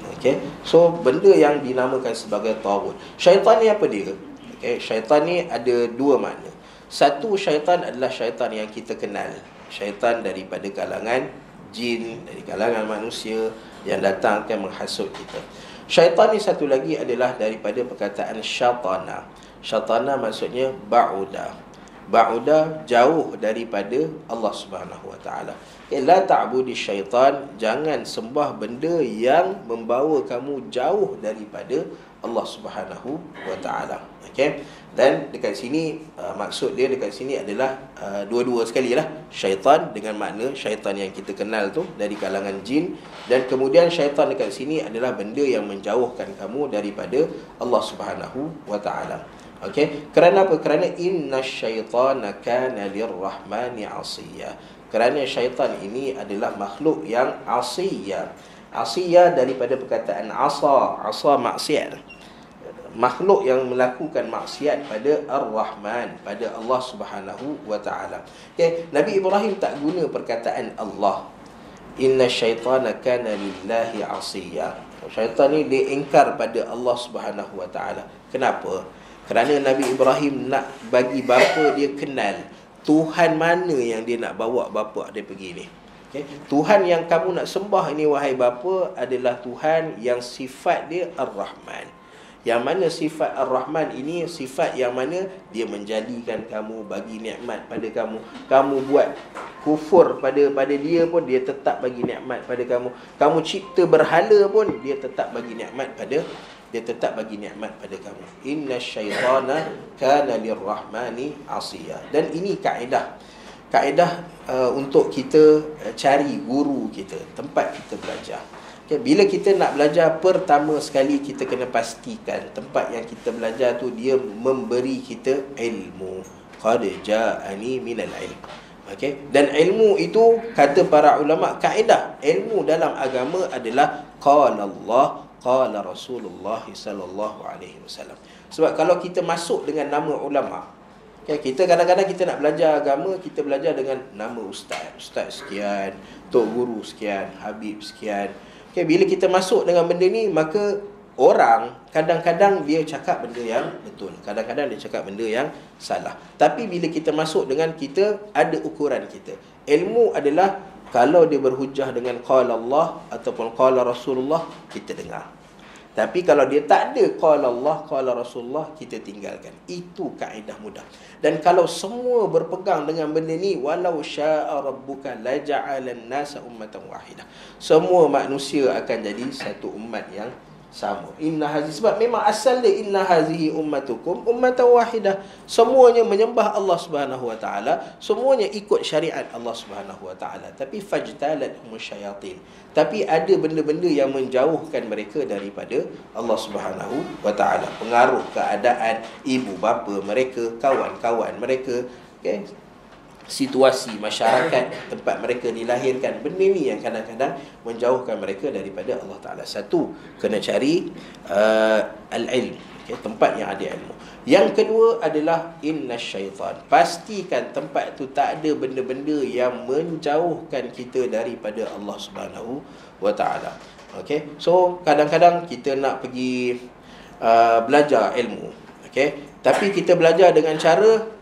So benda yang dinamakan sebagai taghut. Syaitan ni apa dia? Syaitan ni ada dua makna. Satu, syaitan adalah syaitan yang kita kenal. Syaitan daripada kalangan jin, dari kalangan manusia yang datang akan menghasut kita. Syaitan ni satu lagi adalah daripada perkataan syatana. Syatana maksudnya ba'uda. Ba'uda, jauh daripada Allah Subhanahu Wa Taala. La ta'budi syaitan, jangan sembah benda yang membawa kamu jauh daripada Allah Subhanahu Wa Taala. Dan dekat sini maksud dia dekat sini adalah dua-dua sekali lah. Syaitan dengan makna syaitan yang kita kenal tu dari kalangan jin, dan kemudian syaitan dekat sini adalah benda yang menjauhkan kamu daripada Allah Subhanahu Wa Taala. Kerana apa? Kerana inna syaitana kana lirrahmani asiyya. Kerana syaitan ini adalah makhluk yang asiyya. Asiyya daripada perkataan asa maksiat. Makhluk yang melakukan maksiat pada Ar-Rahman, pada Allah Subhanahu Wa Taala. Nabi Ibrahim tak guna perkataan Allah. Inna syaitana kana lillahi asiyya. Syaitan ni dia ingkar pada Allah Subhanahu Wa Taala. Kenapa? Kerana Nabi Ibrahim nak bagi bapa dia kenal Tuhan mana yang dia nak bawa bapa dia pergi ni. Tuhan yang kamu nak sembah ini wahai bapa adalah Tuhan yang sifat dia Ar-Rahman. Yang mana sifat Ar-Rahman ini sifat yang mana dia menjadikan kamu, bagi nikmat pada kamu. Kamu buat kufur pada dia pun dia tetap bagi nikmat pada kamu. Kamu cipta berhala pun dia tetap bagi nikmat pada kamu. Inna syaitana kana lirrahmani asiyya. Dan ini kaedah untuk kita cari guru kita, tempat kita belajar. Bila kita nak belajar, pertama sekali kita kena pastikan tempat yang kita belajar tu dia memberi kita ilmu. Qad ja'ani minal ilm. Dan ilmu itu kata para ulama, kaedah ilmu dalam agama adalah qala Allah, qala Rasulullah sallallahu alaihi wasallam. Sebab kalau kita masuk dengan nama ulama, kita kadang-kadang kita nak belajar agama, kita belajar dengan nama ustaz sekian, tok guru sekian, habib sekian. Bila kita masuk dengan benda ni, maka orang kadang-kadang dia cakap benda yang betul, kadang-kadang dia cakap benda yang salah. Tapi bila kita masuk dengan, kita ada ukuran kita. Ilmu adalah kalau dia berhujah dengan qala Allah ataupun qala Rasulullah, kita dengar. Tapi kalau dia tak ada qala Allah, qala Rasulullah, kita tinggalkan. Itu kaedah mudah. Dan kalau semua berpegang dengan benda ni, walau syaa rabbuka laja'alan nasa ummatan wahidah. Semua manusia akan jadi satu umat yang sama. Inna hazihi, sebab memang asal dia inna hazihi ummatukum ummatan wahidah. Semuanya menyembah Allah Subhanahu wa taala, semuanya ikut syariat Allah Subhanahu wa taala. Tapi fajtalat musyayatin. Tapi ada benda-benda yang menjauhkan mereka daripada Allah Subhanahu wa taala. Pengaruh keadaan ibu bapa mereka, kawan-kawan mereka, okey, situasi masyarakat tempat mereka dilahirkan. Benda ni yang kadang-kadang menjauhkan mereka daripada Allah Ta'ala. Satu, kena cari al-ilm, okay, tempat yang ada ilmu. Yang kedua adalah inna syaitan. Pastikan tempat tu tak ada benda-benda yang menjauhkan kita daripada Allah Subhanahu wa Ta'ala. Okay? So kadang-kadang kita nak pergi belajar ilmu, okay? Tapi kita belajar dengan cara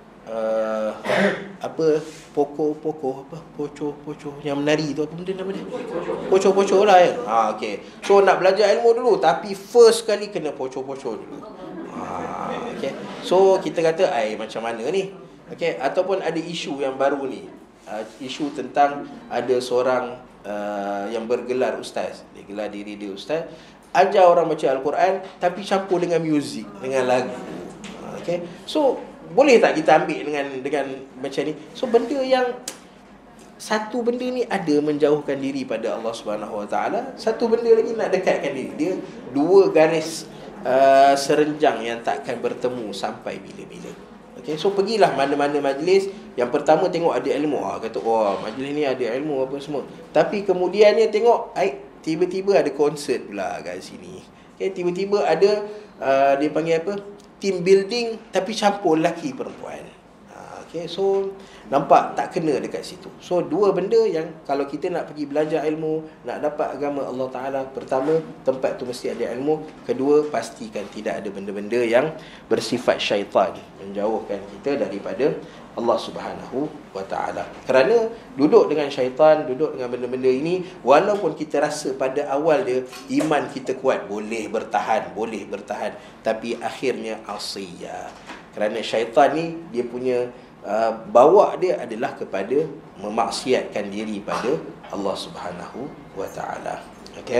poco yang menari tu, apa benda nama dia? Poco lah ya. Okey. So nak belajar ilmu dulu, tapi first kali kena poco dulu. Okey. So kita kata macam mana ni? Okey, ataupun ada isu yang baru ni. Isu tentang ada seorang yang bergelar ustaz. Dia gelar diri dia ustaz, ajar orang baca Al-Quran tapi campur dengan muzik, dengan lagu. Okey. So boleh tak kita ambil dengan macam ni? So benda yang satu benda ni ada menjauhkan diri pada Allah Subhanahu Wa Taala, satu benda lagi nak dekatkan diri. Dia dua garis serenjang yang takkan bertemu sampai bila-bila. Okay, so pergilah mana-mana majlis. Yang pertama tengok ada ilmu, kata majlis ni ada ilmu apa semua. Tapi kemudiannya tengok tiba-tiba ada konsert pula kat sini. Okay, tiba-tiba ada dia panggil apa? Team building tapi campur lelaki perempuan. Okay, so nampak tak kena dekat situ. So dua benda yang kalau kita nak pergi belajar ilmu, nak dapat agama Allah Ta'ala, pertama, tempat tu mesti ada ilmu. Kedua, pastikan tidak ada benda-benda yang bersifat syaitan, menjauhkan kita daripada Allah Subhanahu wa Ta'ala. Kerana duduk dengan syaitan, duduk dengan benda-benda ini, walaupun kita rasa pada awal dia iman kita kuat, boleh bertahan, tapi akhirnya asiyah. Kerana syaitan ni dia punya bawa dia adalah kepada memaksiatkan diri pada Allah Subhanahu wa Ta'ala. Okey.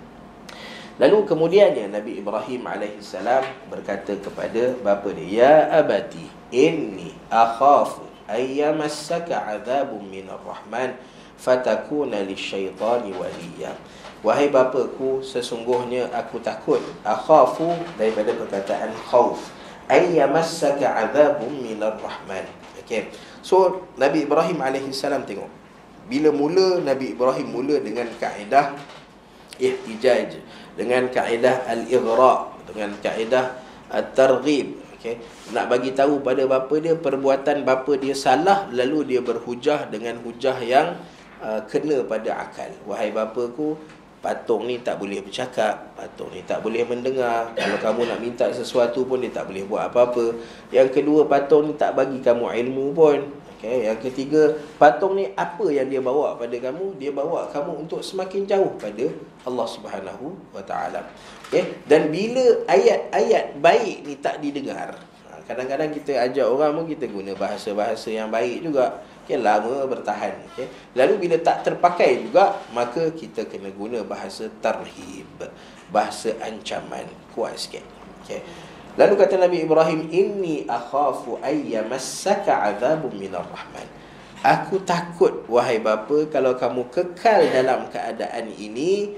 Lalu kemudiannya Nabi Ibrahim alaihissalam berkata kepada bapa dia, "Ya abati, inni akhafu ayyamassaka 'adzabun minar rahman fatakuna lisyaitani waliya." Wahai bapaku, sesungguhnya aku takut, akhafu daripada perkataan khauf, ayyamassaka 'adzabun minar rahman. Okey. So Nabi Ibrahim alaihissalam tengok, bila mula Nabi Ibrahim mula dengan kaedah ihtijaj, dengan kaedah al-ighra, dengan kaedah at-targhib. Okey, nak bagi tahu pada bapa dia perbuatan bapa dia salah, lalu dia berhujah dengan hujah yang kena pada akal. Wahai bapaku, patung ni tak boleh bercakap, patung ni tak boleh mendengar. Kalau kamu nak minta sesuatu pun dia tak boleh buat apa-apa. Yang kedua, patung ni tak bagi kamu ilmu pun. Okay. Yang ketiga, patung ni apa yang dia bawa pada kamu? Dia bawa kamu untuk semakin jauh pada Allah Subhanahu wa Ta'ala. Okay. Dan bila ayat-ayat baik ni tak didengar, kadang-kadang kita ajak orang pun kita guna bahasa-bahasa yang baik juga. Okay, lama bertahan. Okay. Lalu bila tak terpakai juga, maka kita kena guna bahasa tarhib, bahasa ancaman, kuat sikit. Okay. Lalu kata Nabi Ibrahim, inni akhafu ayyamassaka 'adzabun minar rahman. Aku takut, wahai bapa, kalau kamu kekal dalam keadaan ini,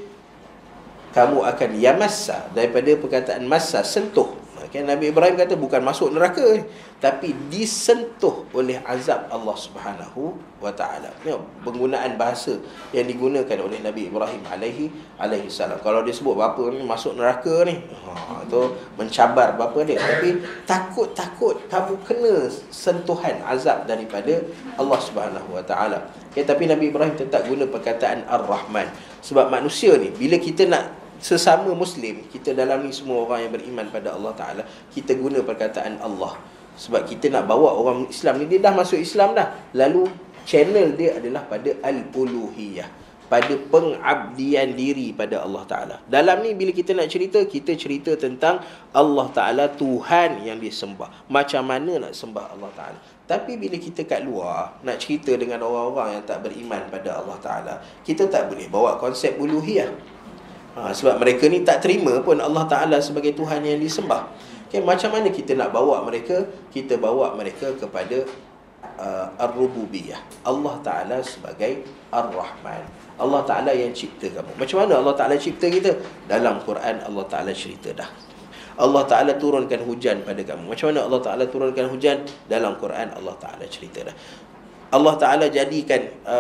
kamu akan yamassa, daripada perkataan massa, sentuh. Okay, Nabi Ibrahim kata bukan masuk neraka, tapi disentuh oleh azab Allah Subhanahu wa Ta'ala. Penggunaan bahasa yang digunakan oleh Nabi Ibrahim alaihi salam. Kalau dia sebut bapa ni masuk neraka ni, itu mencabar bapa dia. Tapi takut kamu kena sentuhan azab daripada Allah Subhanahu wa Ta'ala. Okay, tapi Nabi Ibrahim tetap guna perkataan Ar-Rahman. Sebab manusia ni, bila kita nak sesama Muslim, kita dalam ni semua orang yang beriman pada Allah Ta'ala, kita guna perkataan Allah. Sebab kita nak bawa orang Islam ni, dia dah masuk Islam dah, lalu channel dia adalah pada al-uluhiyah, pada pengabdian diri pada Allah Ta'ala. Dalam ni bila kita nak cerita, kita cerita tentang Allah Ta'ala, Tuhan yang disembah, macam mana nak sembah Allah Ta'ala. Tapi bila kita kat luar nak cerita dengan orang-orang yang tak beriman pada Allah Ta'ala, kita tak boleh bawa konsep uluhiyah. Sebab mereka ni tak terima pun Allah Ta'ala sebagai Tuhan yang disembah. Macam mana kita nak bawa mereka? Kita bawa mereka kepada Ar-Rububiyah, Allah Ta'ala sebagai Ar-Rahman. Allah Ta'ala yang cipta kamu. Macam mana Allah Ta'ala cipta kita? Dalam Quran Allah Ta'ala cerita dah. Allah Ta'ala turunkan hujan pada kamu. Macam mana Allah Ta'ala turunkan hujan? Dalam Quran Allah Ta'ala cerita dah. Allah Ta'ala jadikan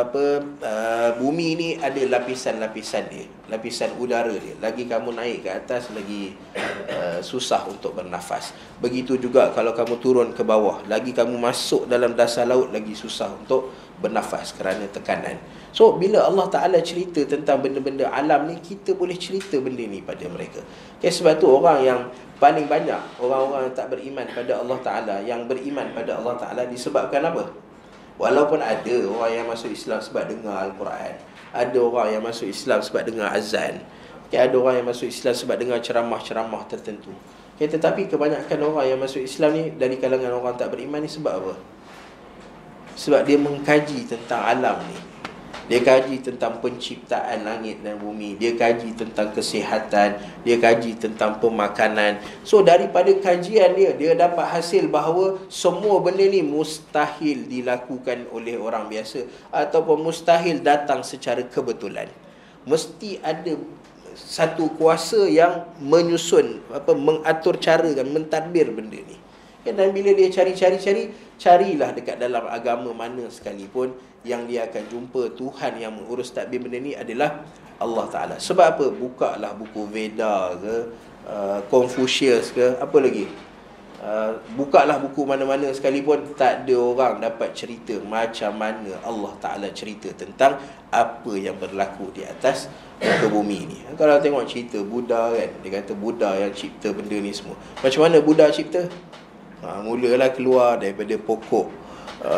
bumi ni ada lapisan-lapisan dia, lapisan udara dia. Lagi kamu naik ke atas, lagi susah untuk bernafas. Begitu juga kalau kamu turun ke bawah, lagi kamu masuk dalam dasar laut, lagi susah untuk bernafas kerana tekanan. So bila Allah Ta'ala cerita tentang benda-benda alam ni, kita boleh cerita benda ni pada mereka. Sebab tu orang yang paling banyak, orang-orang yang tak beriman pada Allah Ta'ala, yang beriman pada Allah Ta'ala disebabkan apa? Walaupun ada orang yang masuk Islam sebab dengar Al-Quran, ada orang yang masuk Islam sebab dengar azan, ada orang yang masuk Islam sebab dengar ceramah-ceramah tertentu. Tetapi kebanyakan orang yang masuk Islam ni dari kalangan orang tak beriman ni sebab apa? Sebab dia mengkaji tentang alam ni. Dia kaji tentang penciptaan langit dan bumi, dia kaji tentang kesihatan, dia kaji tentang pemakanan. So daripada kajian dia dapat hasil bahawa semua benda ni mustahil dilakukan oleh orang biasa, ataupun mustahil datang secara kebetulan. Mesti ada satu kuasa yang menyusun, mengatur cara dan mentadbir benda ni. Dan bila dia carilah dekat dalam agama mana sekalipun, yang dia akan jumpa Tuhan yang mengurus tadbir benda ni adalah Allah Ta'ala. Sebab apa? Bukalah buku Veda ke, Confucius ke, apa lagi, bukalah buku mana-mana sekalipun, tak ada orang dapat cerita macam mana Allah Ta'ala cerita tentang apa yang berlaku di atas muka bumi ni. Kalau tengok cerita Buddha kan, dia kata Buddha yang cipta benda ni semua. Macam mana Buddha cipta? Mulalah keluar daripada pokok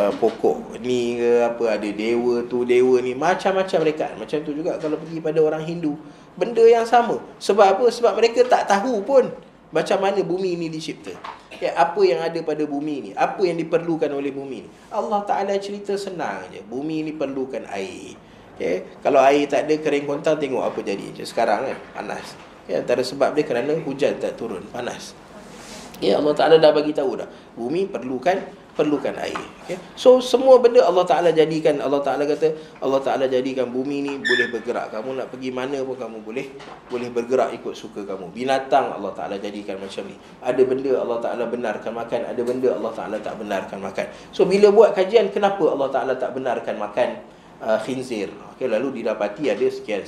ni ke apa, ada dewa tu, dewa ni, macam-macam mereka. Macam tu juga kalau pergi pada orang Hindu, benda yang sama. Sebab apa? Sebab mereka tak tahu pun macam mana bumi ni dicipta. Apa yang ada pada bumi ni, apa yang diperlukan oleh bumi ni. Allah Ta'ala cerita senang je. Bumi ni perlukan air. Kalau air tak ada, kering kontang, tengok apa jadi sekarang kan, panas. Antara sebab dia kerana hujan tak turun, panas. Allah Ta'ala dah bagi tahu dah, bumi perlukan air. So semua benda Allah Ta'ala jadikan. Allah Ta'ala kata, Allah Ta'ala jadikan bumi ni boleh bergerak. Kamu nak pergi mana pun kamu boleh bergerak ikut suka kamu. Binatang Allah Ta'ala jadikan macam ni. Ada benda Allah Ta'ala benarkan makan, ada benda Allah Ta'ala tak benarkan makan. So bila buat kajian, kenapa Allah Ta'ala tak benarkan makan khinzir? Lalu didapati ada sekian.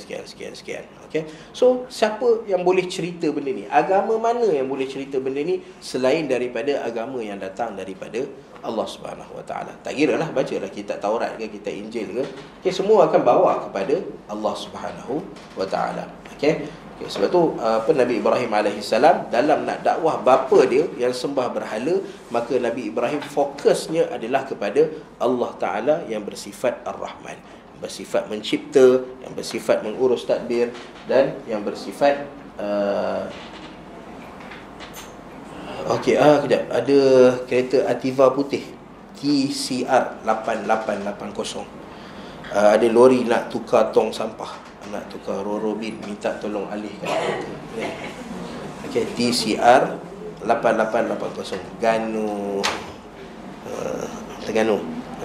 So siapa yang boleh cerita benda ni? Agama mana yang boleh cerita benda ni selain daripada agama yang datang daripada Allah Subhanahu Wa Taala? Tak kiralah bacalah kitab Taurat ke, kitab Injil ke, semua akan bawa kepada Allah Subhanahu Wa Taala. Sebab tu Nabi Ibrahim alaihissalam dalam nak dakwah bapa dia yang sembah berhala, maka Nabi Ibrahim fokusnya adalah kepada Allah Ta'ala yang bersifat Ar-Rahman, bersifat mencipta, yang bersifat mengurus tadbir, dan yang bersifat kejap, ada kereta Ativa putih TCR 8880. Ada lori nak tukar tong sampah, nak tukar rorobin, minta tolong alihkan kereta. TCR 8880 Ganu, Terengganu.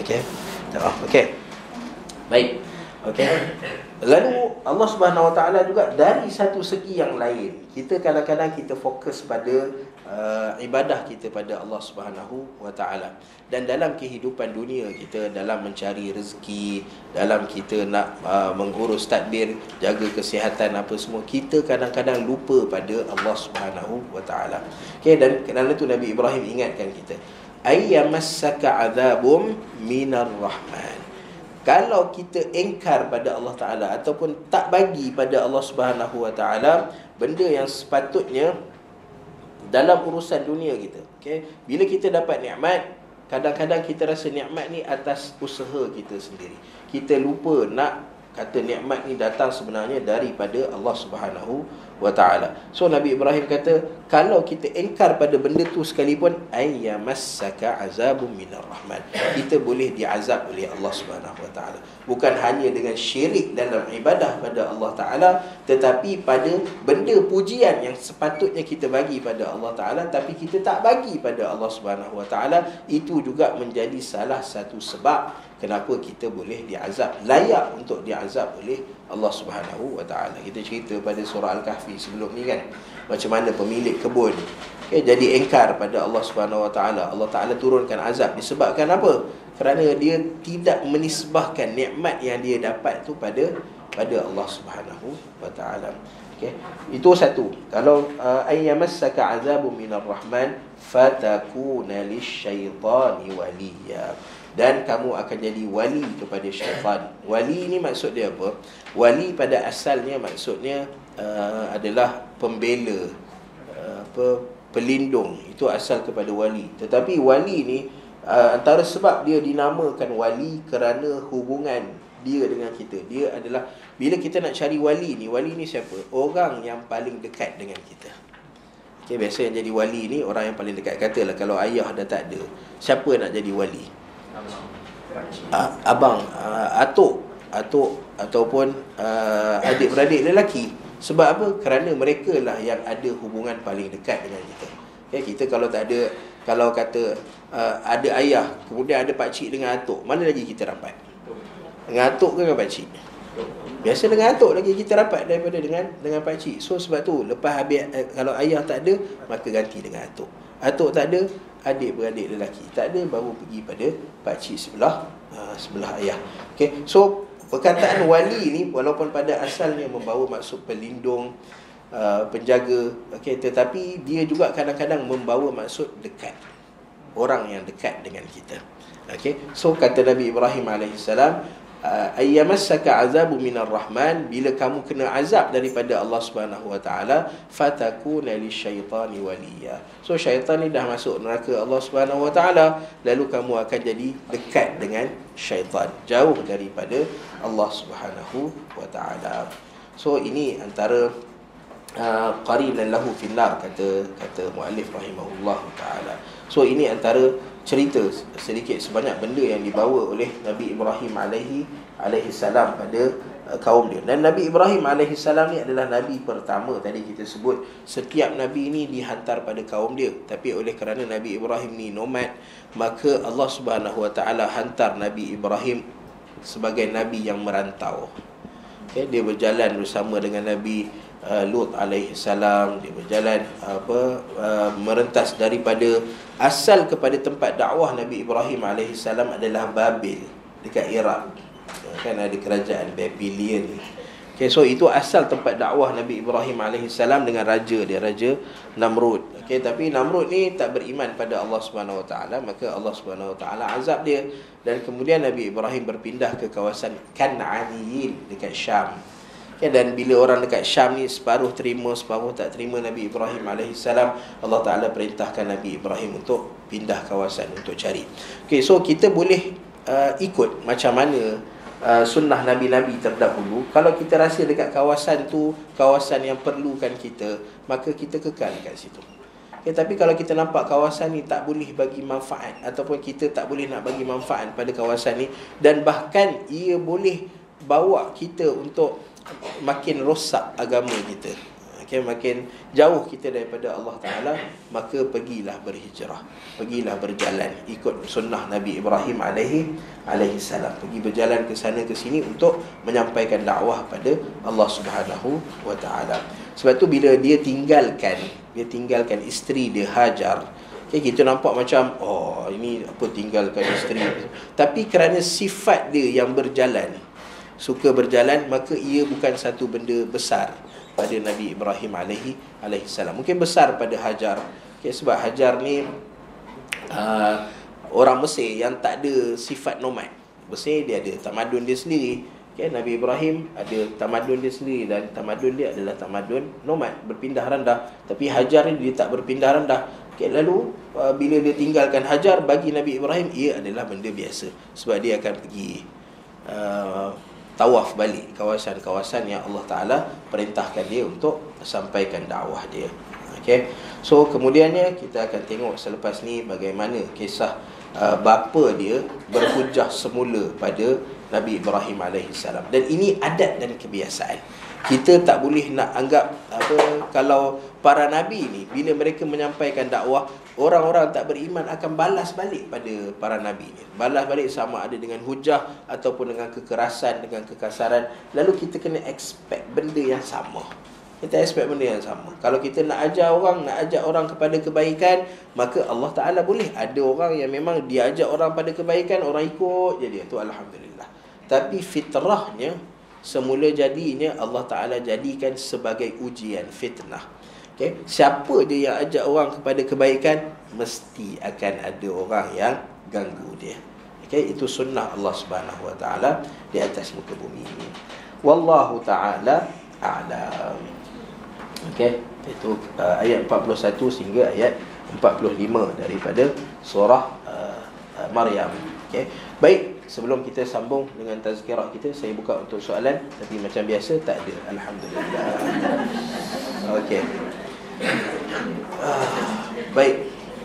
Baik. Lalu Allah Subhanahu Wa Taala juga dari satu segi yang lain, kita kadang-kadang kita fokus pada ibadah kita pada Allah Subhanahu Wa Taala, dan dalam kehidupan dunia kita, dalam mencari rezeki, dalam kita nak mengurus tadbir, jaga kesihatan apa semua, kita kadang-kadang lupa pada Allah Subhanahu Wa Taala. Dan kerana itu Nabi Ibrahim ingatkan kita, ayyamassaka adzabum minar rahman. Kalau kita engkar pada Allah Ta'ala ataupun tak bagi pada Allah Subhanahu Wa Ta'ala benda yang sepatutnya dalam urusan dunia kita. Bila kita dapat nikmat, kadang-kadang kita rasa nikmat ni atas usaha kita sendiri. Kita lupa nak kata nikmat ni datang sebenarnya daripada Allah Subhanahu wa ta'ala. So Nabi Ibrahim kata, kalau kita ingkar pada benda tu sekalipun, ayyamassaka azabun minar rahman, kita boleh diazab oleh Allah Subhanahu wa ta'ala. Bukan hanya dengan syirik dalam ibadah pada Allah Ta'ala, tetapi pada benda pujian yang sepatutnya kita bagi pada Allah Ta'ala, tapi kita tak bagi pada Allah Subhanahu wa ta'ala. Itu juga menjadi salah satu sebab kenapa kita boleh diazab, layak untuk diazab oleh Allah Subhanahu wa ta'ala. Kita cerita pada surah Al-Kahfi sebelum ni kan, macam mana pemilik kebun jadi engkar pada Allah Subhanahu wa ta'ala. Allah Ta'ala turunkan azab disebabkan apa? Kerana dia tidak menisbahkan nikmat yang dia dapat tu pada Allah Subhanahu wa ta'ala. Itu satu. Kalau ayyamassaka azabun minar rahman fatakuna lisyaitani waliya, dan kamu akan jadi wali kepada syaitan. Wali ni maksud dia apa? Wali pada asalnya maksudnya adalah pembela, pelindung. Itu asal kepada wali. Tetapi wali ni antara sebab dia dinamakan wali kerana hubungan dia dengan kita. Dia adalah, bila kita nak cari wali ni siapa? Orang yang paling dekat dengan kita. Biasa yang jadi wali ni orang yang paling dekat. Katalah kalau ayah dah tak ada, siapa nak jadi wali? Abang, atuk ataupun adik-beradik lelaki. Sebab apa? Kerana mereka lah yang ada hubungan paling dekat dengan kita. Kita kalau tak ada, kalau kata ada ayah, kemudian ada pakcik dengan atuk, mana lagi kita rapat? Dengan atuk ke dengan pakcik? Biasa dengan atuk lagi kita rapat daripada dengan pakcik. So sebab tu lepas habis, kalau ayah tak ada, maka ganti dengan atuk. Atuk tak ada, adik-beradik lelaki tak ada, baru pergi pada pakcik sebelah ayah. So perkataan wali ni walaupun pada asalnya membawa maksud pelindung, penjaga, tetapi dia juga kadang-kadang membawa maksud dekat, orang yang dekat dengan kita. So kata Nabi Ibrahim alaihissalam, ayyamassaka azabu minar rahman, bila kamu kena azab daripada Allah Subhanahu wa taala, fatakuna lisyaitani waliya. So syaitan ni dah masuk neraka Allah Subhanahu wa taala, lalu kamu akan jadi dekat dengan syaitan, jauh daripada Allah Subhanahu wa taala. So ini antara qarinan lahu finnar, kata muallif rahimahullah taala. So ini antara cerita sedikit sebanyak benda yang dibawa oleh Nabi Ibrahim alaihi salam pada kaum dia. Dan Nabi Ibrahim alaihi salam ni adalah nabi pertama. Tadi kita sebut setiap nabi ni dihantar pada kaum dia, tapi oleh kerana Nabi Ibrahim ni nomad, maka Allah Subhanahu wa taala hantar Nabi Ibrahim sebagai nabi yang merantau. Dia berjalan bersama dengan Nabi Lut alaihi salam. Dia berjalan merentas daripada asal kepada tempat dakwah Nabi Ibrahim alaihi salam adalah Babil dekat Iraq. Kan ada kerajaan Babylon. So itu asal tempat dakwah Nabi Ibrahim alaihi salam dengan raja dia, Raja Namrud. Tapi Namrud ni tak beriman pada Allah Subhanahu wa taala, maka Allah Subhanahu wa taala azab dia, dan kemudian Nabi Ibrahim berpindah ke kawasan Kan'aniyin dekat Syam. Dan bila orang dekat Syam ni separuh terima, separuh tak terima Nabi Ibrahim AS, Allah Ta'ala perintahkan Nabi Ibrahim untuk pindah kawasan untuk cari. So kita boleh ikut macam mana sunnah Nabi-Nabi terdahulu. Kalau kita rasa dekat kawasan tu kawasan yang perlukan kita, maka kita kekal kat situ. Tapi kalau kita nampak kawasan ni tak boleh bagi manfaat, ataupun kita tak boleh nak bagi manfaat pada kawasan ni, dan bahkan ia boleh bawa kita untuk makin rosak agama kita, makin jauh kita daripada Allah Ta'ala, maka pergilah berhijrah, pergilah berjalan ikut sunnah Nabi Ibrahim alaihi salam, pergi berjalan ke sana ke sini untuk menyampaikan dakwah pada Allah Subhanahu wa Ta'ala. Sebab tu bila dia tinggalkan isteri dia Hajar, kita nampak macam ini apa, tinggalkan isteri, tapi kerana sifat dia yang berjalan, suka berjalan, maka ia bukan satu benda besar pada Nabi Ibrahim alaihi salam. Mungkin besar pada Hajar, sebab Hajar ni orang Mesir yang tak ada sifat nomad. Mesir dia ada tamadun dia sendiri, Nabi Ibrahim ada tamadun dia sendiri, dan tamadun dia adalah tamadun nomad, berpindah randah. Tapi Hajar ni dia tak berpindah randah. Lalu bila dia tinggalkan Hajar, bagi Nabi Ibrahim ia adalah benda biasa, sebab dia akan pergi tawaf balik kawasan-kawasan yang Allah Ta'ala perintahkan dia untuk sampaikan dakwah dia. Okay. So kemudiannya kita akan tengok selepas ni bagaimana kisah bapa dia berhujah semula pada Nabi Ibrahim AS. Dan ini adat dan kebiasaan. Kita tak boleh nak anggap kalau para nabi ni bila mereka menyampaikan dakwah, orang-orang tak beriman akan balas balik pada para nabi ni. Balas balik sama ada dengan hujah ataupun dengan kekerasan, dengan kekasaran. Lalu kita kena expect benda yang sama. Kita expect benda yang sama. Kalau kita nak ajak orang kepada kebaikan, maka Allah Ta'ala boleh. Ada orang yang memang dia ajak orang pada kebaikan, orang ikut je dia. Tu alhamdulillah. Tapi fitrahnya, semula jadinya Allah Ta'ala jadikan sebagai ujian, fitnah. Okay? Siapa dia yang ajak orang kepada kebaikan, mesti akan ada orang yang ganggu dia. Okay? Itu sunnah Allah Subhanahu Wa Ta'ala di atas muka bumi ini. Wallahu Ta'ala a'lam. Okay? Itu ayat 41 sehingga ayat 45 daripada surah Maryam. Okay? Baik, sebelum kita sambung dengan tazkirah kita, saya buka untuk soalan. Tapi macam biasa tak ada, alhamdulillah. Okey. Baik.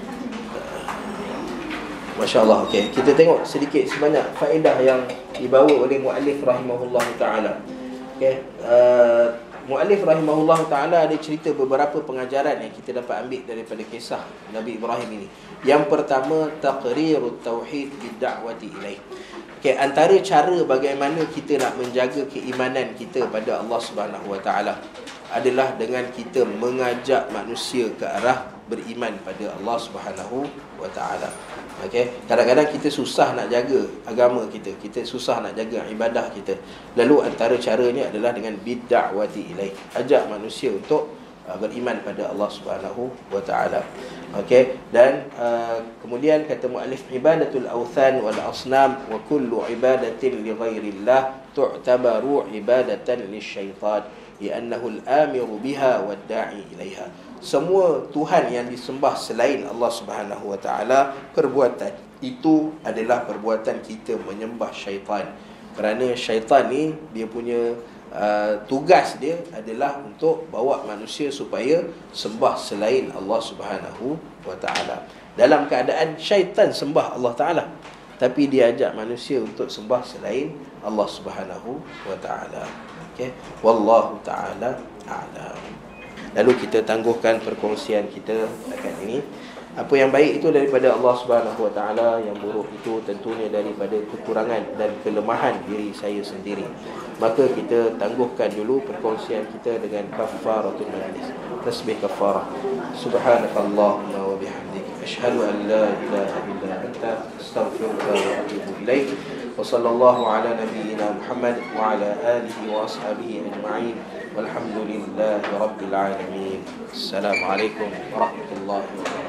Masya-Allah. Okey, kita tengok sedikit sebanyak faedah yang dibawa oleh muallif rahimahullah taala. Okey, muallif rahimahullah taala ada cerita beberapa pengajaran yang kita dapat ambil daripada kisah Nabi Ibrahim ini. Yang pertama, taqrirut tauhid bid-da'wati ilaih. Okay, antara cara bagaimana kita nak menjaga keimanan kita pada Allah Subhanahu Wa Taala adalah dengan kita mengajak manusia ke arah beriman pada Allah Subhanahu Wa Taala. Okay, kadang-kadang kita susah nak jaga agama kita, kita susah nak jaga ibadah kita. Lalu antara caranya adalah dengan bid-da'wati ilaih. Ajak manusia untuk beriman pada Allah Subhanahu Wa Taala. Okey, dan kemudian kata muallif, ibadatul awthan wal asnam wa kullu ibadatin li ghairillah tu'tabaru ibadatan lisyaitan li'annahu al-amiru biha wad da'i ilaiha. Semua tuhan yang disembah selain Allah Subhanahu Wa Taala, perbuatan itu adalah perbuatan kita menyembah syaitan. Kerana syaitan ni dia punya tugas dia adalah untuk bawa manusia supaya sembah selain Allah Subhanahu Wa Taala. Dalam keadaan syaitan sembah Allah Taala, tapi dia ajak manusia untuk sembah selain Allah Subhanahu Wa Taala. Okey, wallahu taala a'lam. Lalu kita tangguhkan perkongsian kita dekat ini. Apa yang baik itu daripada Allah Subhanahu Wa Taala, yang buruk itu tentunya daripada kekurangan dan kelemahan diri saya sendiri. Maka kita tangguhkan dulu perkongsian kita dengan kafaratul majlis. Tasbih kafarah. Subhanakallahumma wa bihamdika asyhadu an la ilaha illa anta astaghfiruka wa atubu ilaik. Wa sallallahu ala nabiyyina Muhammad wa ala alihi wa ashabihi ajma'in. Walhamdulillahi rabbil alamin. Assalamualaikum warahmatullahi wabarakatuh.